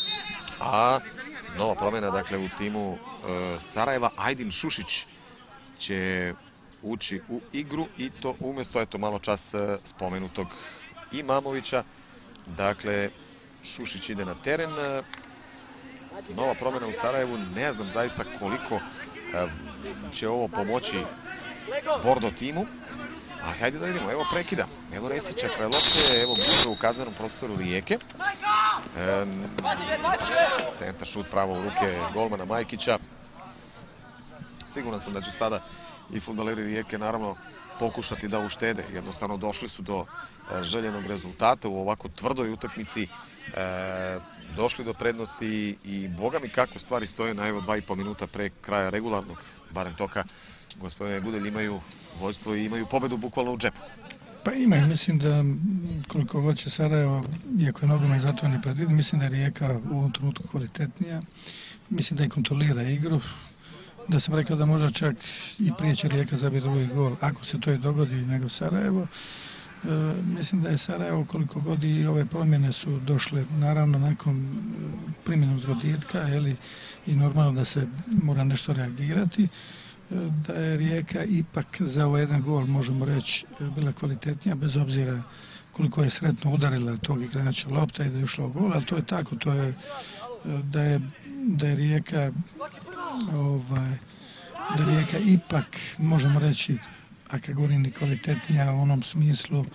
A nova promjena, dakle, u timu e, Sarajeva, Ajdin Šušić će ući u igru i to umjesto, eto, malo čas e, spomenutog Imamovića. Dakle, Šušić ide na teren. E, nova promjena u Sarajevu, ne znam zaista koliko e, će ovo pomoći Bordo timu. A hajde da vidimo, evo prekida, evo Resića kraj lopte, evo guža u kaznenom prostoru Rijeke. E, centar šut pravo u ruke golmana Majkića. Siguran sam da će sada i fudbaleri Rijeke naravno pokušati da uštede. Jednostavno došli su do e, željenog rezultata u ovako tvrdoj utakmici. E, došli do prednosti i boga mi kako stvari stoje na evo dva i po minuta pre kraja regularnog barem toka. Gospodine Gudelj, imaju vođstvo i imaju pobedu bukvalno u džepu. Pa imaju, mislim da koliko god će Sarajevo, iako je nogomet za to ne predvidi, mislim da je Rijeka u ovom trenutku kvalitetnija. Mislim da i kontrolira igru. Da sam rekao da možda čak i prije će Rijeka zabiti drugi gol, ako se to i dogodi, nego Sarajevo. E, mislim da je Sarajevo, koliko god i ove promjene su došle, naravno nakon primjenog zgoditka, jeli, i normalno da se mora nešto reagirati, da je Rijeka ipak za ovaj jedan gol, možemo reći, bila kvalitetnija, bez obzira koliko je sretno udarila tog igrača lopta i da je ušla u gol, ali to je tako, to je da je, da je Rijeka ovaj, da je Rijeka ipak, možemo reći, a kad govorim, kvalitetnija u onom smislu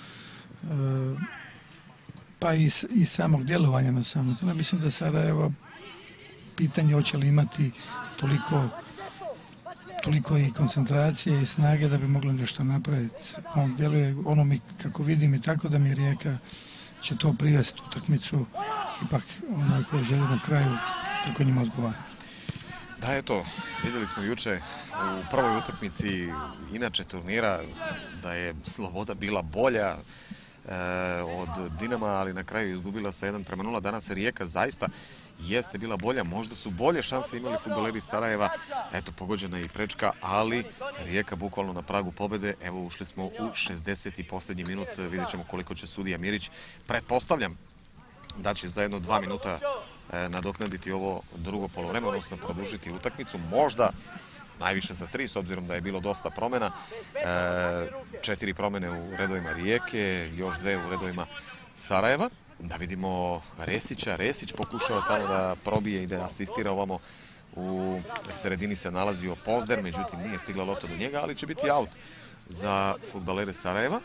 pa i, i samog djelovanja na samom tome. Mislim da Sarajevo pitanje hoće li imati toliko toliko i koncentracije i snage da bi mogli nešto napraviti. On djeluje ono mi, kako vidim, i tako da mi Rijeka će to privesti utakmicu ipak onako željeno kraju kako njima odgovara. Da, eto, vidjeli smo juče u prvoj utakmici inače turnira da je Sloboda bila bolja e, od Dinama, ali na kraju izgubila sa jedan prema nula. Danas Rijeka zaista jeste bila bolja, možda su bolje šanse imali fudbaleri Sarajeva, eto, pogođena je i prečka, ali Rijeka bukvalno na pragu pobjede. Evo, ušli smo u šezdeseti posljednji minut, vidjet ćemo koliko će sudija Mirić. Pretpostavljam da će za jedno dva minuta e, nadoknaditi ovo drugo polovreme, odnosno produžiti utakmicu, možda najviše za tri, s obzirom da je bilo dosta promjena. E, četiri promjene u redovima Rijeke, još dve u redovima Sarajeva. Da vidimo Resića. Resić pokušava tamo da probije i da asistira ovamo. U sredini se nalazio Pozder, međutim nije stigla lopta do njega, ali će biti aut za fudbalere Sarajeva.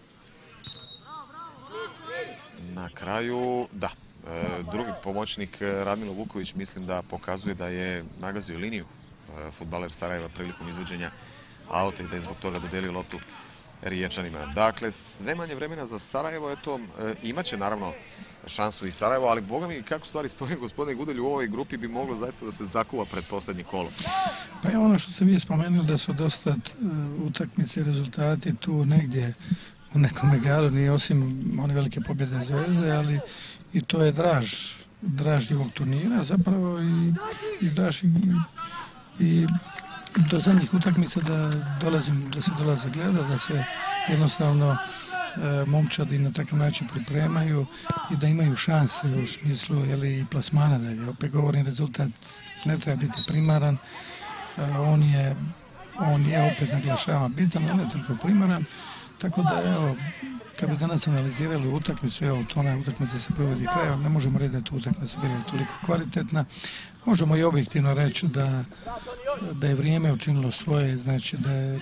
Na kraju, da, drugi pomoćnik Radmilo Vuković mislim da pokazuje da je nagazio liniju fudbaler Sarajeva prilikom izvođenja auta i da je zbog toga dodelio loptu Riječanima. Dakle, sve manje vremena za Sarajevo, eto, imaće naravno šansu i Sarajevo, ali boga mi kako stvari stoje, gospodine Gudelj, u ovoj grupi bi moglo zaista da se zakuva pred posljednji kolo. Pa je ono što ste vi spomenuli da su dosta uh, utakmice i rezultati tu negdje u nekom egalu, nije osim one velike pobjede Zvezde, ali i to je draž, draž ovog turnira zapravo i, i draž i, i do zadnjih utakmica da dolazim, da se dolaze gleda, da se jednostavno e, momčadi na takav način pripremaju i da imaju šanse u smislu, jeli, plasmana dalje. Opet govorim, rezultat ne treba biti primaran, e, on je, on je opet naglašavam bitan, ali ne toliko primaran, Tako da, evo, kad bi danas analizirali utakmicu, evo, to ona utakmica se provodi kraja, ne možemo reći da je tu utakmica bila toliko kvalitetna. Možemo i objektivno reći da, da je vrijeme učinilo svoje, znači da je,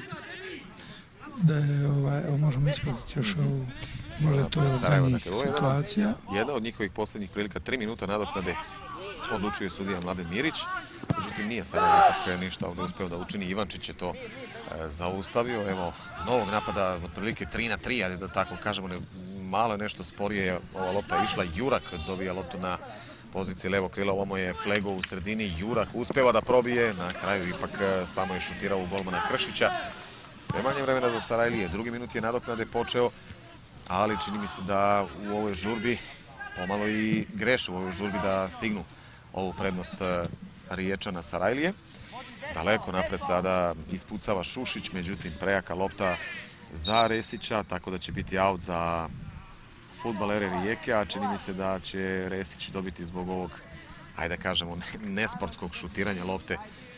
da je ovaj, evo, možemo ispratiti još ovu, možda to je od zadnjih situacija. Jedna od njihovih posljednjih prilika, tri minuta nadoknade, odlučuje sudija Mladen Mirić. Međutim, nije Sarajevo ipak ništa ovdje uspeo da učini. Ivančić je to e, zaustavio. Evo, novog napada, otprilike tri na tri, ali da tako kažemo, ne, malo je nešto sporije ova lopta išla. Jurak dobija loptu na poziciji levo krila, ovamo je Flego u sredini. Jurak uspeva da probije, na kraju ipak e, samo je šutirao u golmana Kršića. Sve manje vremena za Sarajlije. Drugi minut je nadoknade počeo, ali čini mi se da u ovoj žurbi pomalo i greše u ovoj žurbi da stignu ovu prednost Riječana Sarajlije. Daleko napred sada ispucava Šušić, međutim prejaka lopta za Resića, tako da će biti aut za fudbalere Rijeke, a čini mi se da će Resić dobiti zbog ovog, ajde da kažemo, nesportskog šutiranja lopte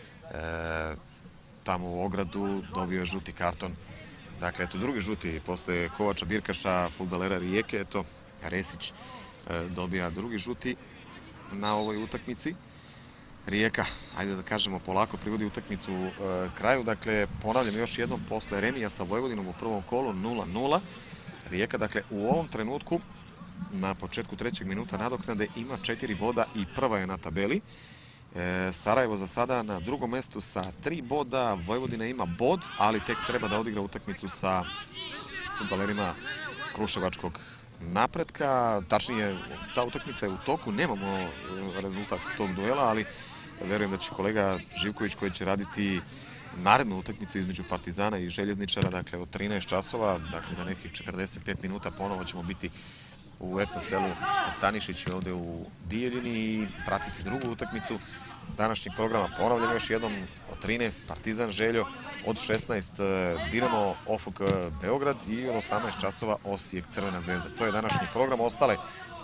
e, tamo u ogradu, dobio je žuti karton. Dakle, eto drugi žuti posle Kovača Birkaša, fudbalera Rijeke, eto Resić e, dobija drugi žuti na ovoj utakmici. Rijeka, ajde da kažemo, polako privodi utakmicu e, kraju. Dakle, ponavljam još jednom, posle remija sa Vojvodinom u prvom kolu nula nula. Rijeka, dakle, u ovom trenutku, na početku trećeg minuta nadoknade, ima četiri boda i prva je na tabeli. E, Sarajevo za sada na drugom mestu sa tri boda, Vojvodina ima bod, ali tek treba da odigra utakmicu sa fudbalerima Kruševačkog Napretka. Tačnije, ta utakmica je u toku, nemamo rezultat tog duela, ali verujem da će kolega Živković, koji će raditi narednu utakmicu između Partizana i Željezničara, dakle od trinaest časova, dakle za nekih četrdeset pet minuta ponovo ćemo biti u etno selu Stanišić ovde u Bijeljini i pratiti drugu utakmicu današnjeg programa. Ponavljam još jednom, od trinaest Partizan Željo, od šesnaest Dinamo O F K Beograd i od osamnaest časova Osijek Crvena zvezda. To je današnji program. Ostale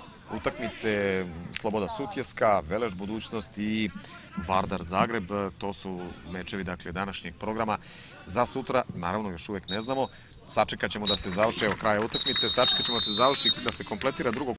utakmice Sloboda Sutjeska, Veleš Budućnost i Vardar Zagreb. To su mečevi, dakle, današnjeg programa. Za sutra, naravno, još uvek ne znamo. Sačekat ćemo da se završi, evo kraja utakmice, sačekat ćemo da se završi, da se kompletira drugo